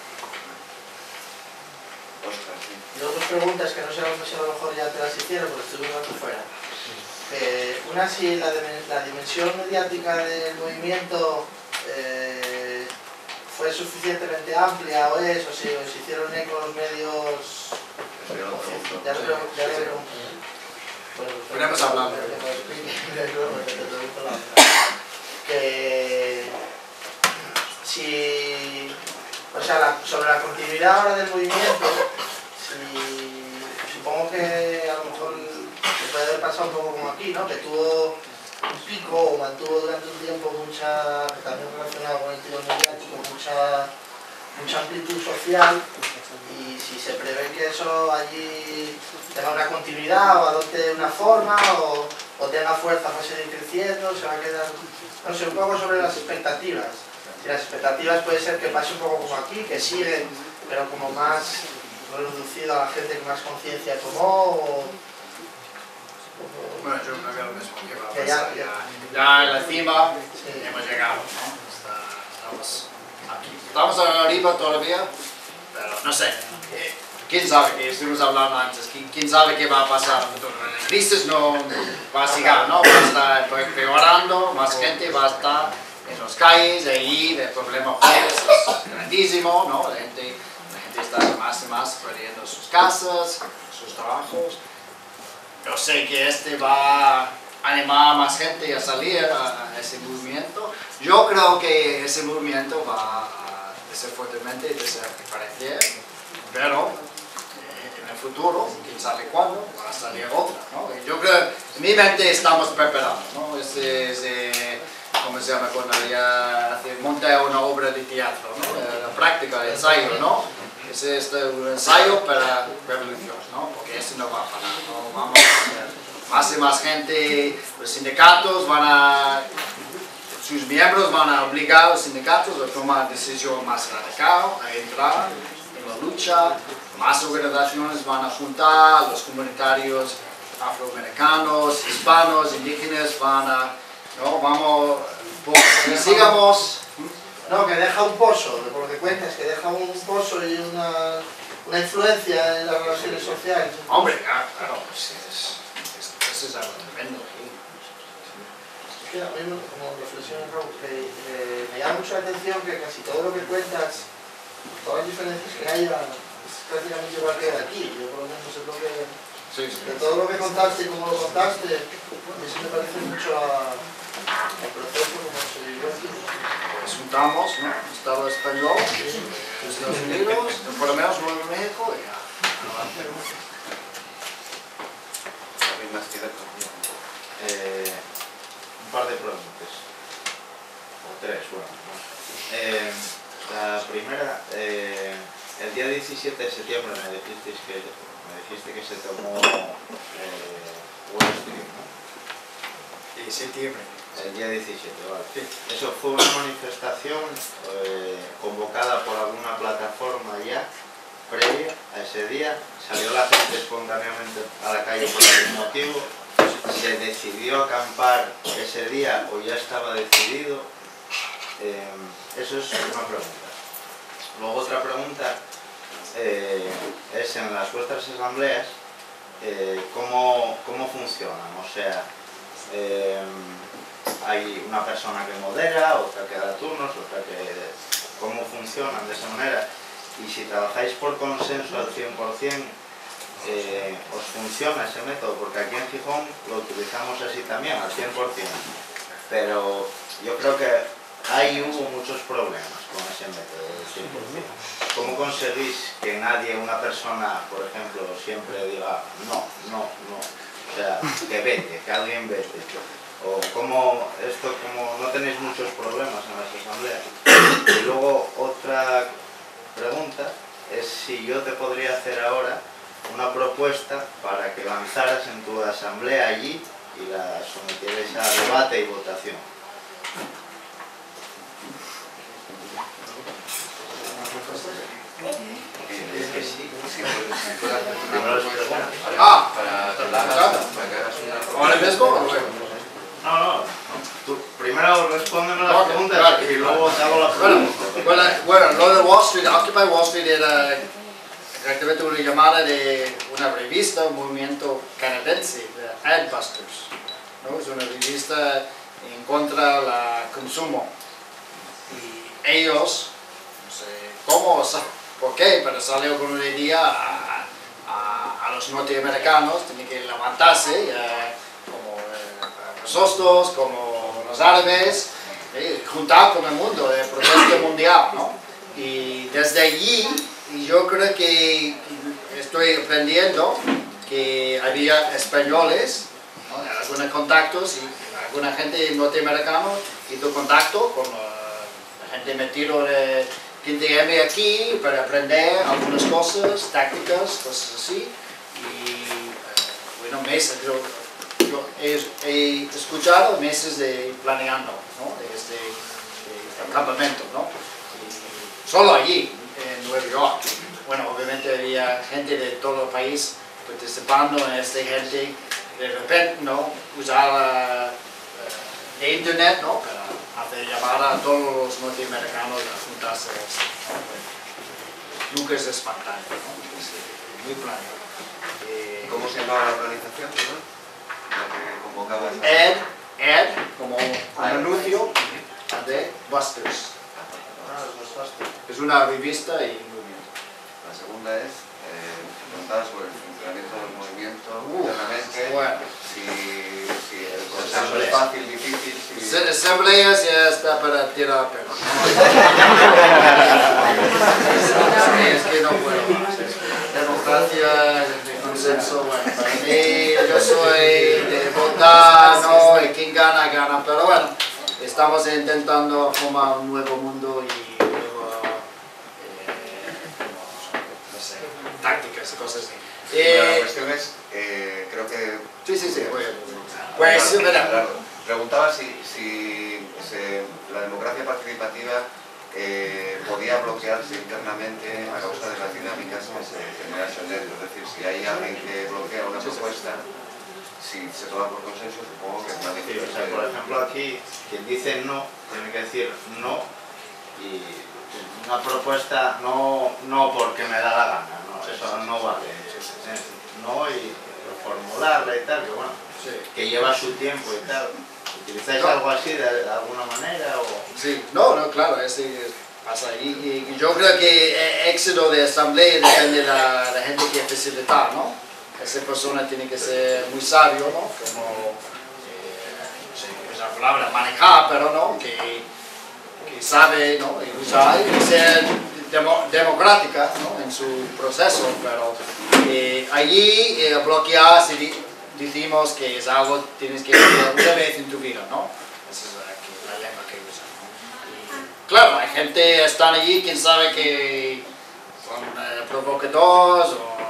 Y otras preguntas que no sé si a lo mejor ya te las hicieron, porque estuve un rato fuera. Eh, una, si la, la dimensión mediática del movimiento eh, fue suficientemente amplia o es, o si os hicieron eco los medios. Ya lo pregunté. Podemos hablar. Que si, o sea, la, sobre la continuidad ahora del movimiento, si, supongo que a lo mejor puede haber pasado un poco como aquí, ¿no? Que tuvo un pico o mantuvo durante un tiempo mucha, también relacionado con el tiro mediático, mucha, mucha amplitud social, y si se prevé que eso allí tenga una continuidad o adopte una forma o, o tenga fuerza para seguir creciendo, se va a quedar, no sé, un poco sobre las expectativas. Si las expectativas puede ser que pase un poco como aquí, que sigue, pero como más reducido a la gente que más conciencia tomó, o, bueno, yo creo que lo mismo que va a que pasar. ya, Ya, ya en la cima sí. hemos llegado, ¿no? Está, estamos aquí. Estamos arriba todavía, pero no sé. ¿Quién sabe? Que estuvimos hablando antes. ¿Quién, quién sabe qué va a pasar? La crisis no va a seguir, ¿no? Va a estar empeorando, más gente va a estar en las calles, ahí el problema es grandísimo, ¿no? La gente, la gente está más y más perdiendo sus casas, sus trabajos. Yo sé que este va a animar a más gente a salir a, a ese movimiento. Yo creo que ese movimiento va a desafortunadamente desaparecer, pero eh, en el futuro, quién sabe cuándo, va a salir otra, ¿no? Yo creo, en mi mente estamos preparados, ¿no? Ese, ese, ¿cómo se llama? Cuando ya monta una obra de teatro, ¿no? La práctica, el ensayo, ¿no? Ese es un ensayo para revolución, ¿no? Porque eso no va a parar, ¿no? Vamos a tener más y más gente, los sindicatos van a, sus miembros van a obligar a los sindicatos a tomar decisión más radical, a entrar en la lucha, más organizaciones van a juntar, los comunitarios afroamericanos, hispanos, indígenas van a, ¿no? Vamos, pues, sigamos. No, que deja un pozo, por lo que cuentas, que deja un pozo y una, una influencia en las relaciones sociales. Hombre, claro, claro, pues es, es, eso es algo tremendo. ¿Sí? Es que a mí, como reflexión, que eh, me llama mucho la atención que casi todo lo que cuentas, todas las diferencias que haya, es prácticamente igual que de aquí. Yo por lo menos es lo que... Sí, sí. De todo lo que contaste y cómo lo contaste, eso me parece mucho a, al proceso como se vivió aquí. Pues juntamos, ¿no? Estado español, Estados Unidos, por lo menos Nuevo México y ya. Hay más que datos. Eh, un par de preguntas, o tres, bueno. Eh, la primera, eh, el día diecisiete de septiembre me dijisteis que, me dijiste que se tomó eh, Wall Street, ¿no? Y septiembre. El día diecisiete, vale. Sí. Eso fue una manifestación eh, convocada por alguna plataforma ya, previa a ese día. Salió la gente espontáneamente a la calle por algún motivo. Se decidió acampar ese día o ya estaba decidido. Eh, eso es una pregunta. Luego otra pregunta eh, es en las vuestras asambleas, eh, ¿cómo, cómo funcionan? O sea, eh, hay una persona que modera, otra que da turnos, otra que... ¿Cómo funcionan de esa manera? Y si trabajáis por consenso al cien por cien, eh, ¿os funciona ese método? Porque aquí en Gijón lo utilizamos así también, al cien por cien. Pero yo creo que ahí hubo muchos problemas con ese método del cien por cien. ¿Cómo conseguís que nadie, una persona, por ejemplo, siempre diga no, no, no? O sea, que vete, que alguien vete. O cómo esto, como no tenéis muchos problemas en las asambleas. Y luego otra pregunta es si yo te podría hacer ahora una propuesta para que lanzaras en tu asamblea allí y la sometierais a debate y votación. Es que sí. Si puedes hacer una propuesta Ah, para que la hagas, para que hagas una propuesta. ¿Ahora mismo o luego? No, no. Tú primero respóndeme las Ok, preguntas claro. y luego te hago la Bueno, pregunta. bueno, bueno, lo de Wall Street, Occupy Wall Street era exactamente una llamada de una revista, un movimiento canadiense, de Adbusters, ¿no? Es una revista en contra del consumo. Y ellos, no sé cómo o por qué, pero salió con una idea a, a, a los norteamericanos, tienen que levantarse, eh, como eh, nosotros, como los árabes, eh, juntar con el mundo, de protesta mundial, ¿no? Y desde allí, yo creo que estoy aprendiendo que había españoles, ¿no? Algunos contactos y alguna gente norteamericana hizo contacto con uh, la gente metido de quince eme aquí para aprender algunas cosas, tácticas, cosas así. Y uh, bueno, meses, yo, yo he, he escuchado meses de planeando, ¿no? De este de campamento, ¿no? Y solo allí, en Nueva York. Bueno, obviamente había gente de todo el país participando en esta gente. De repente, ¿no? Usar uh, de internet, ¿no? Para hacer llamar a todos los norteamericanos a juntarse. ¿No? Nunca es espontáneo, ¿no? Es muy planeado. Eh, ¿Cómo se llamaba la organización? ¿No? La que convocaba esa- Ed, Ed, como un anuncio de Busters. Ah, los Busters. Es una revista y un movimiento. La segunda es eh, preguntar sobre el funcionamiento del movimiento Uh, internamente, bueno. si, si el consenso es fácil, difícil, si... Se- Asambleas ya está para tirar pelo. Es que no puedo más. Democracia, consenso, bueno, para mí yo soy de votar, no, y quien gana, gana, pero bueno, estamos intentando formar un nuevo mundo y nuevo, eh, no sé, tácticas y cosas así. Pero la Eh, cuestión es, eh, creo que... sí, sí, sí, voy a- pues, Claro, mira, claro. Preguntaba si, si se- la democracia participativa eh, podía bloquearse internamente a causa de las dinámicas que se generasen dentro. Es decir, si hay alguien que bloquea una propuesta, si se toma por consenso, supongo que es más Sí, difícil. o sea, por ejemplo aquí, quien dice no, tiene que decir no y una propuesta no, no porque me da la gana, ¿no? eso no vale. No, y reformularla y tal, que bueno, Sí. que lleva su tiempo y tal. ¿Utilizáis No. algo así de, de alguna manera? O... Sí, no, no, claro, ese pasa. Y, y yo creo que el éxito de asamblea depende de la, la gente que facilita, ¿no? Esa persona tiene que ser muy sabio, ¿no? Como, eh, no sé, esa palabra, manejar, pero no, que, que sabe, ¿no? Y usar y ser demo, democrática, ¿no? En su proceso, pero eh, allí eh, bloquear, si decimos que es algo que tienes que hacer una vez en tu vida, ¿no? Esa es la, la lema que usan, ¿no? Y, claro, hay gente que están allí, quién sabe que son eh, provocadores o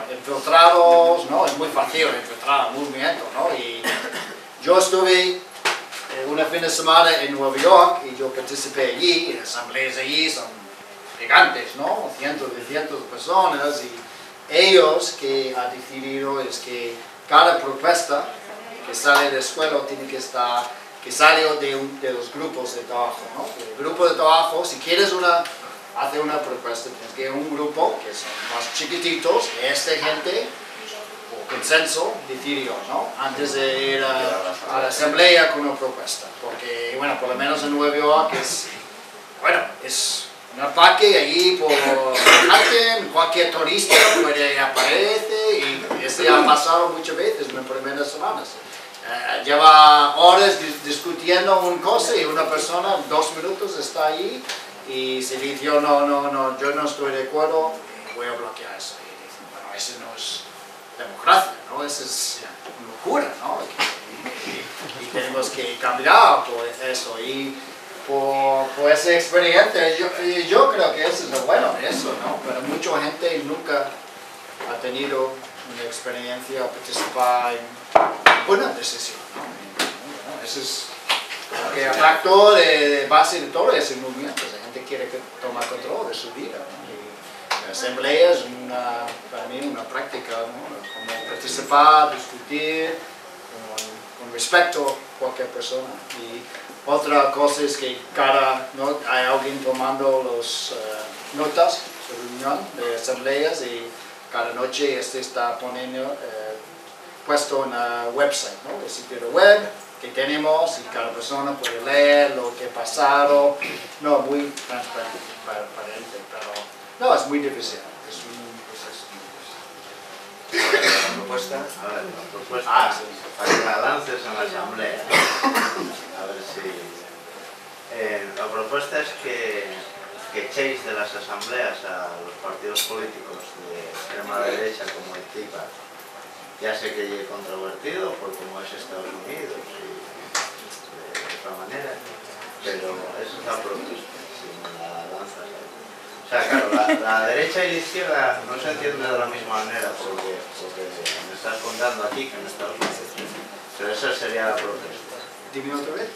infiltrados, ¿no? Es muy fácil infiltrar un movimiento, ¿no? Y yo estuve eh, una fin de semana en Nueva York y yo participé allí, y las asambleas allí son gigantes, ¿no? Cientos y cientos de personas y ellos que han decidido es que cada propuesta que sale de la escuela tiene que estar, que sale de, un, de los grupos de trabajo, ¿no? El grupo de trabajo, si quieres una, hacer una propuesta, tienes que ir a un grupo que son más chiquititos, que esta gente, por consenso, decidió, ¿no? Antes de ir a, a la asamblea con una propuesta, porque, bueno, por lo menos en Nueva York es, bueno, es un ataque allí por Manhattan, cualquier turista puede aparecer y esto ya ha pasado muchas veces en las primeras semanas. Uh, lleva horas dis discutiendo una cosa y una persona, dos minutos, está allí y se dice, yo no, no, no, yo no estoy de acuerdo, voy a bloquear eso. Y dicen, bueno, eso no es democracia, ¿no? Eso es locura, ¿no? Y, y, y tenemos que cambiar por eso. Y, Por, por esa experiencia, yo, yo creo que eso es lo bueno de eso, ¿no? Pero mucha gente nunca ha tenido una experiencia o participar en una decisión, ¿no? Bueno, eso es lo que impactó de, de base de todo ese movimiento. La gente quiere que tomar control de su vida, ¿no? Y la asamblea es una, para mí una práctica, ¿no? Como participar, discutir, con, con respeto a cualquier persona. Y, otra cosa es que cada, ¿no? hay alguien tomando las uh, notas de reunión de asambleas y cada noche este está poniendo, uh, puesto en la website, ¿no? El sitio web que tenemos y cada persona puede leer lo que ha pasado. No, muy transparente, pero no, es muy difícil. Es un proceso muy difícil. La propuesta, a ver, la propuesta ah, sí. para que la lances en la asamblea. A ver si... Eh, la propuesta es que, que echéis de las asambleas a los partidos políticos de extrema derecha como el Tea Party. Ya sé que es controvertido por cómo es Estados Unidos y de otra manera, pero esa es la propuesta, si me la lanzas ahí. O sea, claro, la, la derecha y la izquierda no se entienden de la misma manera porque, porque me estás contando aquí que en Estados Unidos, pero esa sería la propuesta. Dime otra vez.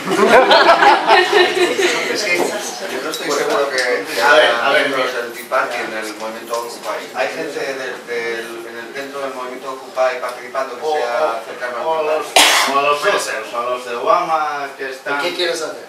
Es que yo no estoy seguro que, que a ver, a ver, miembros del Tea Party en el movimiento Occupy. Hay gente del, del, en el, dentro del movimiento Occupy participando que O, sea cercano al o, Tea los, Party. o los otros, o los de Obama que están... ¿Qué quieres hacer?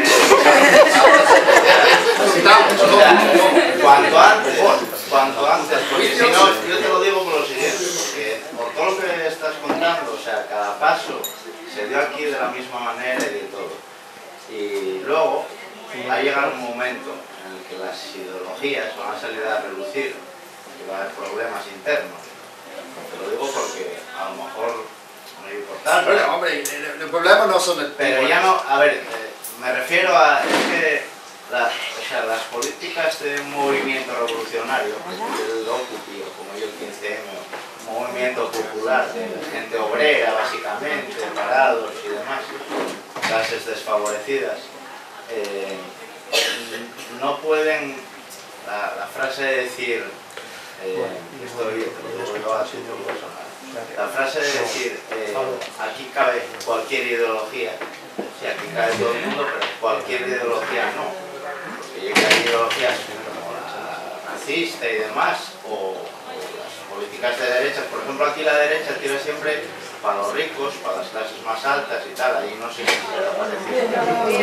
O sea, cuanto antes, cuanto antes, porque si no, yo te lo digo por lo siguiente, porque por todo lo que estás contando, o sea, cada paso se dio aquí de la misma manera y de todo. Y luego va a llegar un momento en el que las ideologías van a salir a relucir, que va a haber problemas internos. Te lo digo porque a lo mejor no es importante. Bueno, hombre, el, el problema no son el... Pero ya no, a ver, eh, me refiero a, es que la, o sea, las políticas de un movimiento revolucionario, el Occupy o como yo el quince eme, un movimiento popular de gente obrera básicamente, parados y demás, clases desfavorecidas, eh, no pueden, la, la frase de decir, eh, estoy, te lo digo a título personal, la frase de decir, eh, aquí cabe cualquier ideología, sí, aquí cabe todo el mundo, pero cualquier ideología no, porque llega a ideologías como la nazista y demás, o, o las políticas de derechas, por ejemplo aquí la derecha tira siempre para los ricos, para las clases más altas y tal, ahí no sé si será parecido.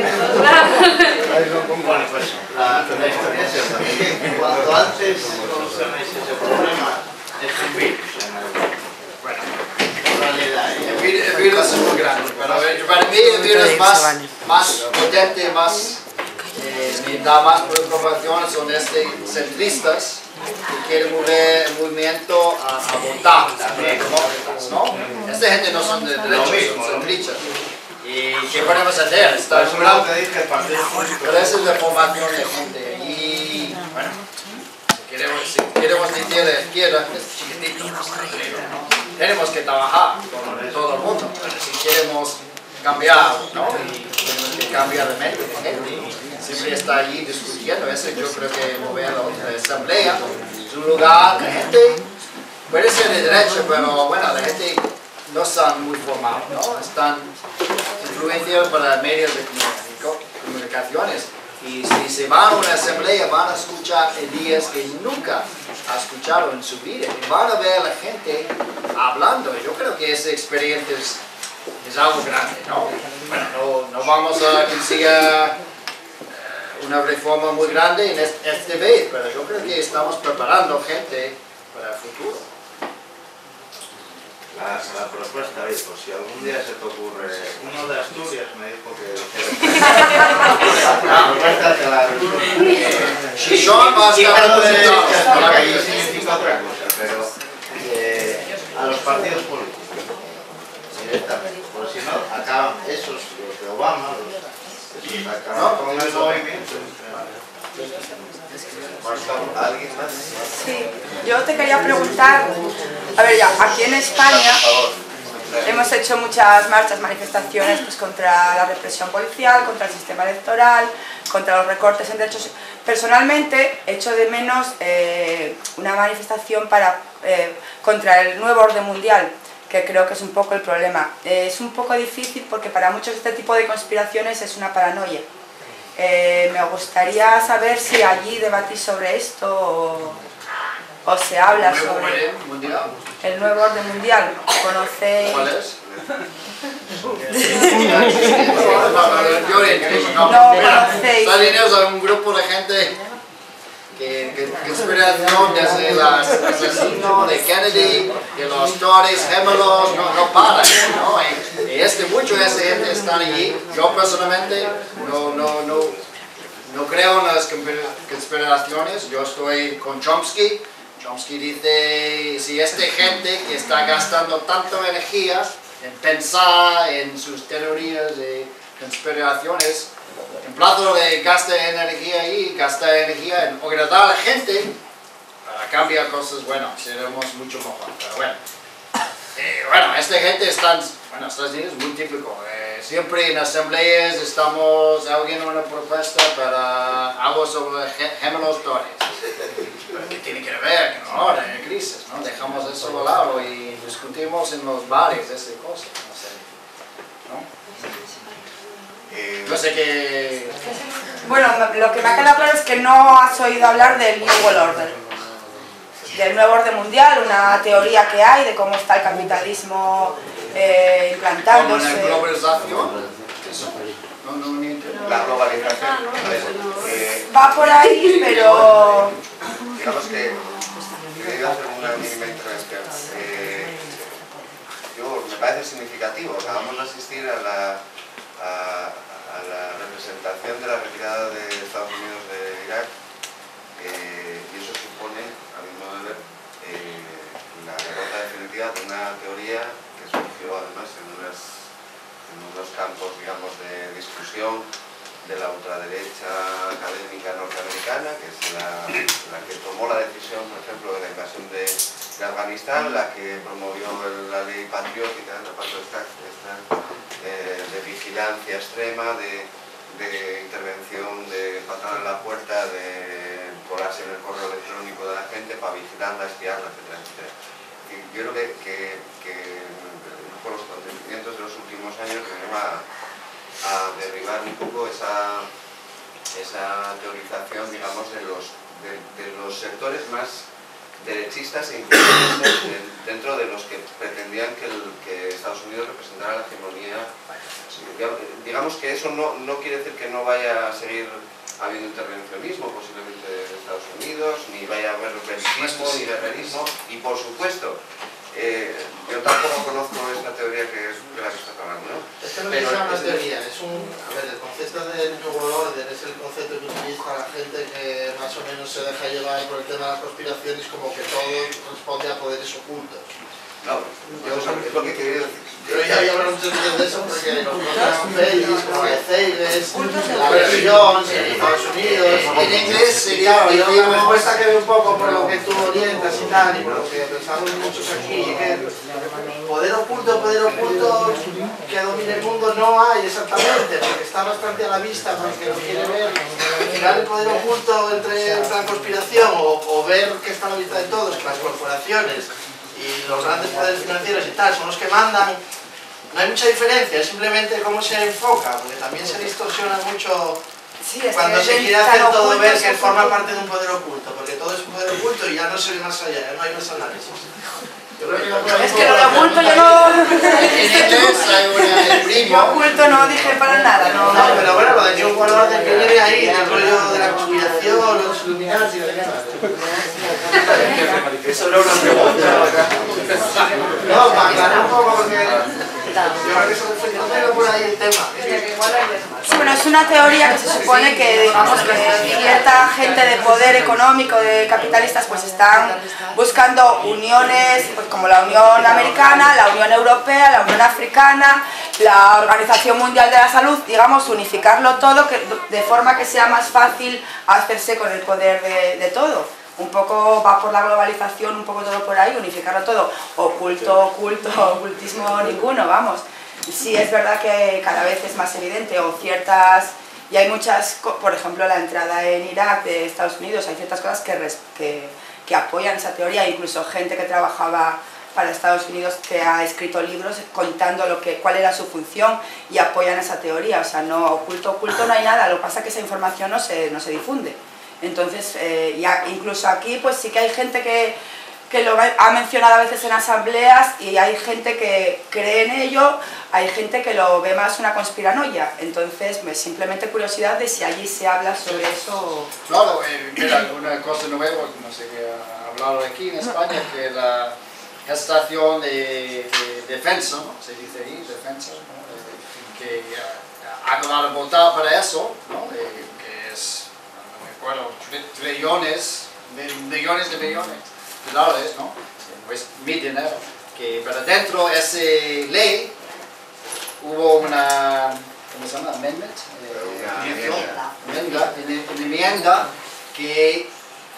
Bueno, pues la, la historia es esta, que cuanto antes solucionáis ese problema es un virus en el... Bueno, en realidad... El virus, el virus es muy grande, pero para mí el virus es más, más potente, más, eh, me da más preocupación son estos centristas que quieren mover el movimiento a, a votar también, demócratas, ¿no? Esta gente no son de derechos, son centristas. ¿Y qué podemos hacer? Está es una que dije el partido político. Pero esa es la formación de gente. Y bueno, si queremos, si queremos decir la izquierda, es chiquitito. Tenemos que trabajar con todo el mundo. Pero si queremos cambiar, ¿no? Y tenemos que cambiar de mente de gente. Siempre está allí discutiendo eso. Yo creo que mover a la asamblea es un lugar, la gente puede ser de derecha, pero bueno, la gente no están muy formados, ¿no? Están influenciados por los medios de comunicaciones. Y si se van a una asamblea van a escuchar ideas que nunca han escuchado en su vida. Y van a ver a la gente hablando. Yo creo que esa experiencia es, es algo grande, ¿no? Bueno, no, no vamos a conseguir una reforma muy grande en este, esta vez, pero yo creo que estamos preparando gente para el futuro. La, la propuesta, oye, pues si algún día se te ocurre, uno de Asturias me dijo que... La propuesta te la resuelvo. Si son más porque ahí significa otra cosa, pero eh, a los partidos políticos, directamente, porque si no, acaban esos, los de Obama, los que acaban con el movimiento. ¿Alguien más? Sí, yo te quería preguntar, a ver ya, aquí en España hemos hecho muchas marchas, manifestaciones pues, contra la represión policial, contra el sistema electoral, contra los recortes en derechos. Personalmente echo de menos eh, una manifestación para, eh, contra el nuevo orden mundial, que creo que es un poco el problema. Eh, es un poco difícil porque para muchos este tipo de conspiraciones es una paranoia. Eh, me gustaría saber si allí debatís sobre esto o, o se habla sobre el nuevo orden mundial. ¿Conocéis? ¿Cuál es? No, no conocéis. Salineos a un grupo de gente que, que, que inspiración desde el asesino de Kennedy, de los Torres gemelos, no, no paran, ¿no? Y, y este mucho de esa gente están allí. Yo personalmente no, no, no, no creo en las conspiraciones. Yo estoy con Chomsky. Chomsky dice, si esta gente que está gastando tanta energía en pensar en sus teorías de conspiraciones, en plazo de gastar energía ahí, gastar energía en agradar a la gente para cambiar cosas, bueno, seremos mucho mejor. Pero bueno, eh, bueno, esta gente está, bueno, Estados Unidos es muy típico. Eh, siempre en asambleas estamos alguien una propuesta para algo sobre gemelos Torres. Pero ¿qué tiene que ver? Que no, hay crisis, ¿no? Dejamos eso de lado y discutimos en los bares, esas cosas, no sé, ¿no? No sé qué... Bueno, lo que me ha quedado claro es que no has oído hablar del New World Order, del nuevo orden mundial, una teoría que hay de cómo está el capitalismo eh, implantándose. ¿Como una globalización? Eso. No, no, ni entiendo. La globalización. Eh, Va por ahí, pero... digamos que quería hacer una mínima intervención. Eh, yo, me parece significativo. Acabamos de asistir a la... A, a la representación de la retirada de Estados Unidos de Irak eh, y eso supone, a mi modo de ver, eh, la derrota definitiva de una teoría que surgió además en, unas, en unos campos, digamos, de discusión de la ultraderecha académica norteamericana, que es la, la que tomó la decisión, por ejemplo, de la invasión de, de Afganistán, la que promovió el, la ley patriótica, la esta, esta eh, de vigilancia extrema, de, de intervención, de patada en la puerta, de colarse en el correo electrónico de la gente para vigilarla, espiarla, etcétera, etcétera. Y yo creo que, que, que por los acontecimientos de los últimos años me lleva a derribar un poco esa, esa teorización, digamos, de los, de, de los sectores más derechistas e incluyentes dentro de los que pretendían que, el, que Estados Unidos representara la hegemonía. Digamos que eso no, no quiere decir que no vaya a seguir ha habido intervencionismo posiblemente de Estados Unidos, ni vaya a haber belicismo ni guerrerismo, y por supuesto, eh, yo tampoco conozco esta teoría que es de la que estás hablando, ¿no? Es que no Pero es una es de- teoría, es un... A ver, el concepto del New World Order es el concepto que utiliza la gente que más o menos se deja llevar por el tema de las conspiraciones, como que todo responde a poderes ocultos. No, yo es lo que quería decir. Yo ya había hablado muchos días de eso porque los propios pelis, como de Ceibes, la versión en Estados Unidos, en inglés sería, yo la respuesta que veo un poco por lo que tú orientas y tal, y por lo que pensamos muchos aquí, que poder oculto, poder oculto que domine el mundo no hay exactamente, porque está bastante a la vista para el que lo quiere ver. Al final el poder oculto entre plan conspiración o, o ver que está a la vista de todos, que las corporaciones y los grandes poderes financieros y tal son los que mandan, no hay mucha diferencia, es simplemente cómo se enfoca, porque también se distorsiona mucho Sí, es cuando que se es quiere tan hacer todo oculto, ver es que oculto. forma parte de un poder oculto, porque todo es un poder oculto y ya no se ve más allá, ya no hay más análisis. Yo creo que no Es que lo de oculto yo no... En inglés hay una el Yo primo. oculto no dije para nada, no. No, pero bueno, lo de New World Order que viene ahí, del rollo de la conspiración, los Illuminati, ¿de qué Eso era una pregunta. No, para aclarar un poco, porque yo creo que eso fue por ahí el tema. Sí, bueno, es una teoría que se supone que, digamos, que cierta gente de poder económico, de capitalistas, pues están buscando uniones, pues como la Unión Americana, la Unión Europea, la Unión Africana, la Organización Mundial de la Salud, digamos, unificarlo todo que, de forma que sea más fácil hacerse con el poder de, de todo. Un poco va por la globalización, un poco todo por ahí, unificarlo todo. Oculto, oculto, ocultismo ninguno, vamos. Y sí es verdad que cada vez es más evidente, o ciertas, y hay muchas, por ejemplo la entrada en Irak de Estados Unidos, hay ciertas cosas que, res, que, que apoyan esa teoría, incluso gente que trabajaba para Estados Unidos que ha escrito libros contando lo que, cuál era su función y apoyan esa teoría, o sea, no, oculto, oculto no hay nada, lo que pasa es que esa información no se, no se difunde. Entonces, eh, ya incluso aquí pues sí que hay gente que, que lo ha mencionado a veces en asambleas y hay gente que cree en ello, hay gente que lo ve más una conspiranoia. Entonces, pues, simplemente curiosidad de si allí se habla sobre eso. Claro, eh, mira, una cosa nueva, no sé qué ha hablado aquí en España, que la estación de, de defensa, ¿no? Se dice ahí, defensa, ¿no? Eh, que uh, acaba de votar para eso, ¿no? Eh, que es, no me acuerdo, trillones, millones de millones de dólares, ¿no? Pues mi dinero. Que, pero dentro de esa ley hubo una, ¿cómo se llama? Amendment. Eh, Una enmienda. enmienda, una enmienda que,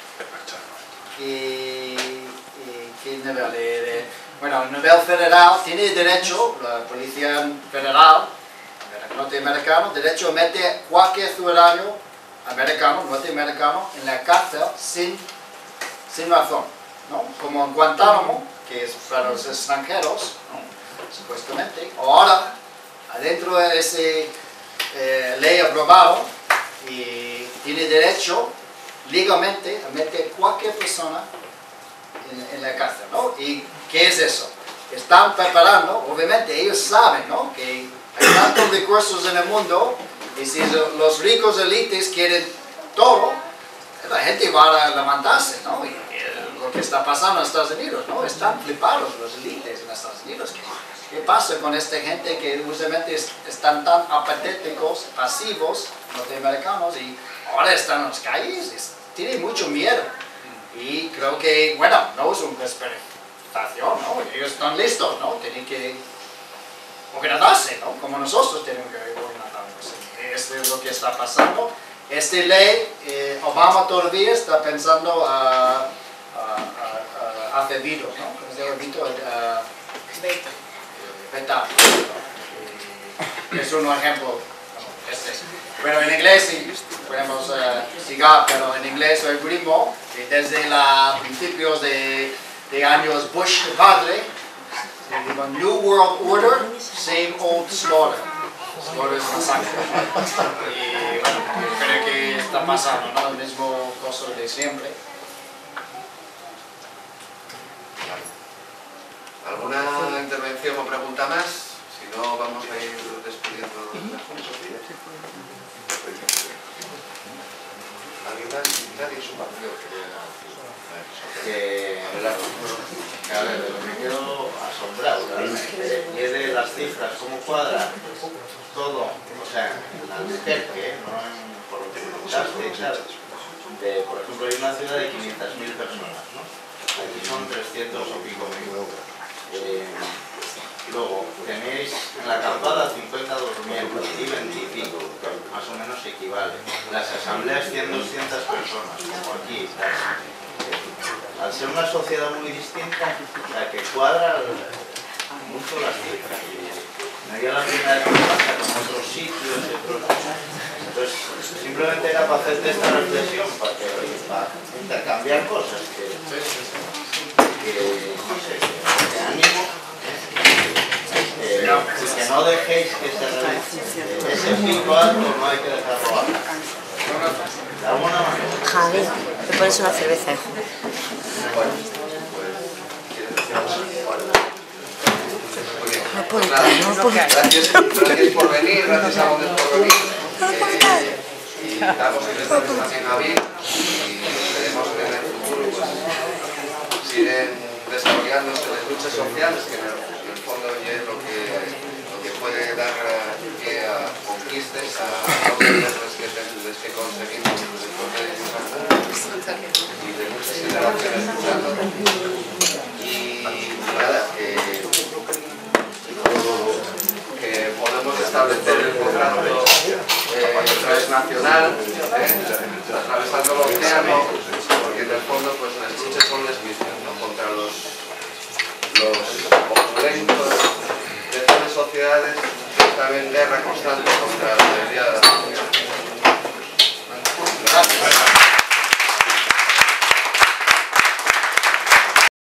que, que nivel de, de, bueno, a nivel federal tiene derecho, la policía federal norteamericana, derecho a meter cualquier ciudadano americano, norteamericano, en la cárcel sin, sin razón, ¿no? Como en Guantánamo, que es para los extranjeros, ¿no? Supuestamente. Ahora, adentro de esa eh, ley aprobada, y tiene derecho legalmente a meter cualquier persona en, en la cárcel, ¿no? ¿Y qué es eso? Están preparando, obviamente ellos saben, ¿no? Que hay tantos recursos en el mundo y si los ricos élites quieren todo, la gente va a levantarse, ¿no? Y, y lo que está pasando en Estados Unidos, ¿no? Están flipados los élites en Estados Unidos. ¿Qué, qué pasa con esta gente que usualmente es, están tan apatéticos, pasivos, norteamericanos, y ahora están en las calles? Es, tienen mucho miedo. Y creo que, bueno, no es una conspiración, ¿no? Ellos están listos, ¿no? Tienen que organizarse, ¿no? Como nosotros tenemos que organizarnos. Esto es lo que está pasando. Esta ley, eh, Obama todavía está pensando a, a, a, a hacer veto, ¿no? ¿Cómo se llama veto? A, vetar. Es un ejemplo. Este. Bueno, en inglés sí, podemos uh, seguir, pero en inglés el ritmo, desde los principios de, de años Bush de padre, digo, New World Order, same old slaughter. Slaughter es masacre. Y bueno, creo que está pasando, ¿no? El mismo cosa de siempre. ¿Alguna intervención o pregunta más? Si no, vamos a ir despidiendo la Junta. ¿Alguien más? Nadie en su partido quería Que, que a ver, de lo que quedo asombrado realmente, y es de las cifras, cómo cuadra todo, o sea, en Albuquerque, no en, por lo que me contaste, ¿sabes? De, por ejemplo, hay una ciudad de quinientas mil personas, ¿no? Aquí son trescientos o pico mil. Eh, luego, tenéis en la acampada cincuenta y dos miembros y veinticinco, que más o menos equivale. Las asambleas cien a doscientas personas, como aquí, ¿sabes? Al ser una sociedad muy distinta, la que cuadra mucho las cifras. No era la primera vez que pasa con otros sitios y otros. Entonces, simplemente era para hacerte esta reflexión, para, que, para intercambiar cosas, que, que no sé, que ánimo, eh, que no dejéis que se realice. Ese pico alto no hay que dejarlo bajar. De alguna manera. Javi, te pones una cerveza, hijo. Bueno, pues, No puedo, nada, no puedo. gracias, gracias por venir, gracias a Gómez por venir. Eh, y damos invitaciones también a Vic y esperemos que en el futuro pues, siguen desarrollándose las luchas sociales, que en el, en el fondo es lo que, lo que puede dar pie a conquistas, a objetivos que, que conseguimos después de diez años y de muchas generaciones luchando. Y nada, que, que podemos establecer el contrato eh, transnacional, eh, atravesando el océano, porque en el fondo pues, las luchas son las mismas, ¿no? Contra los, los opulentos de todas las sociedades que están en guerra constante contra la mayoría de la sociedad.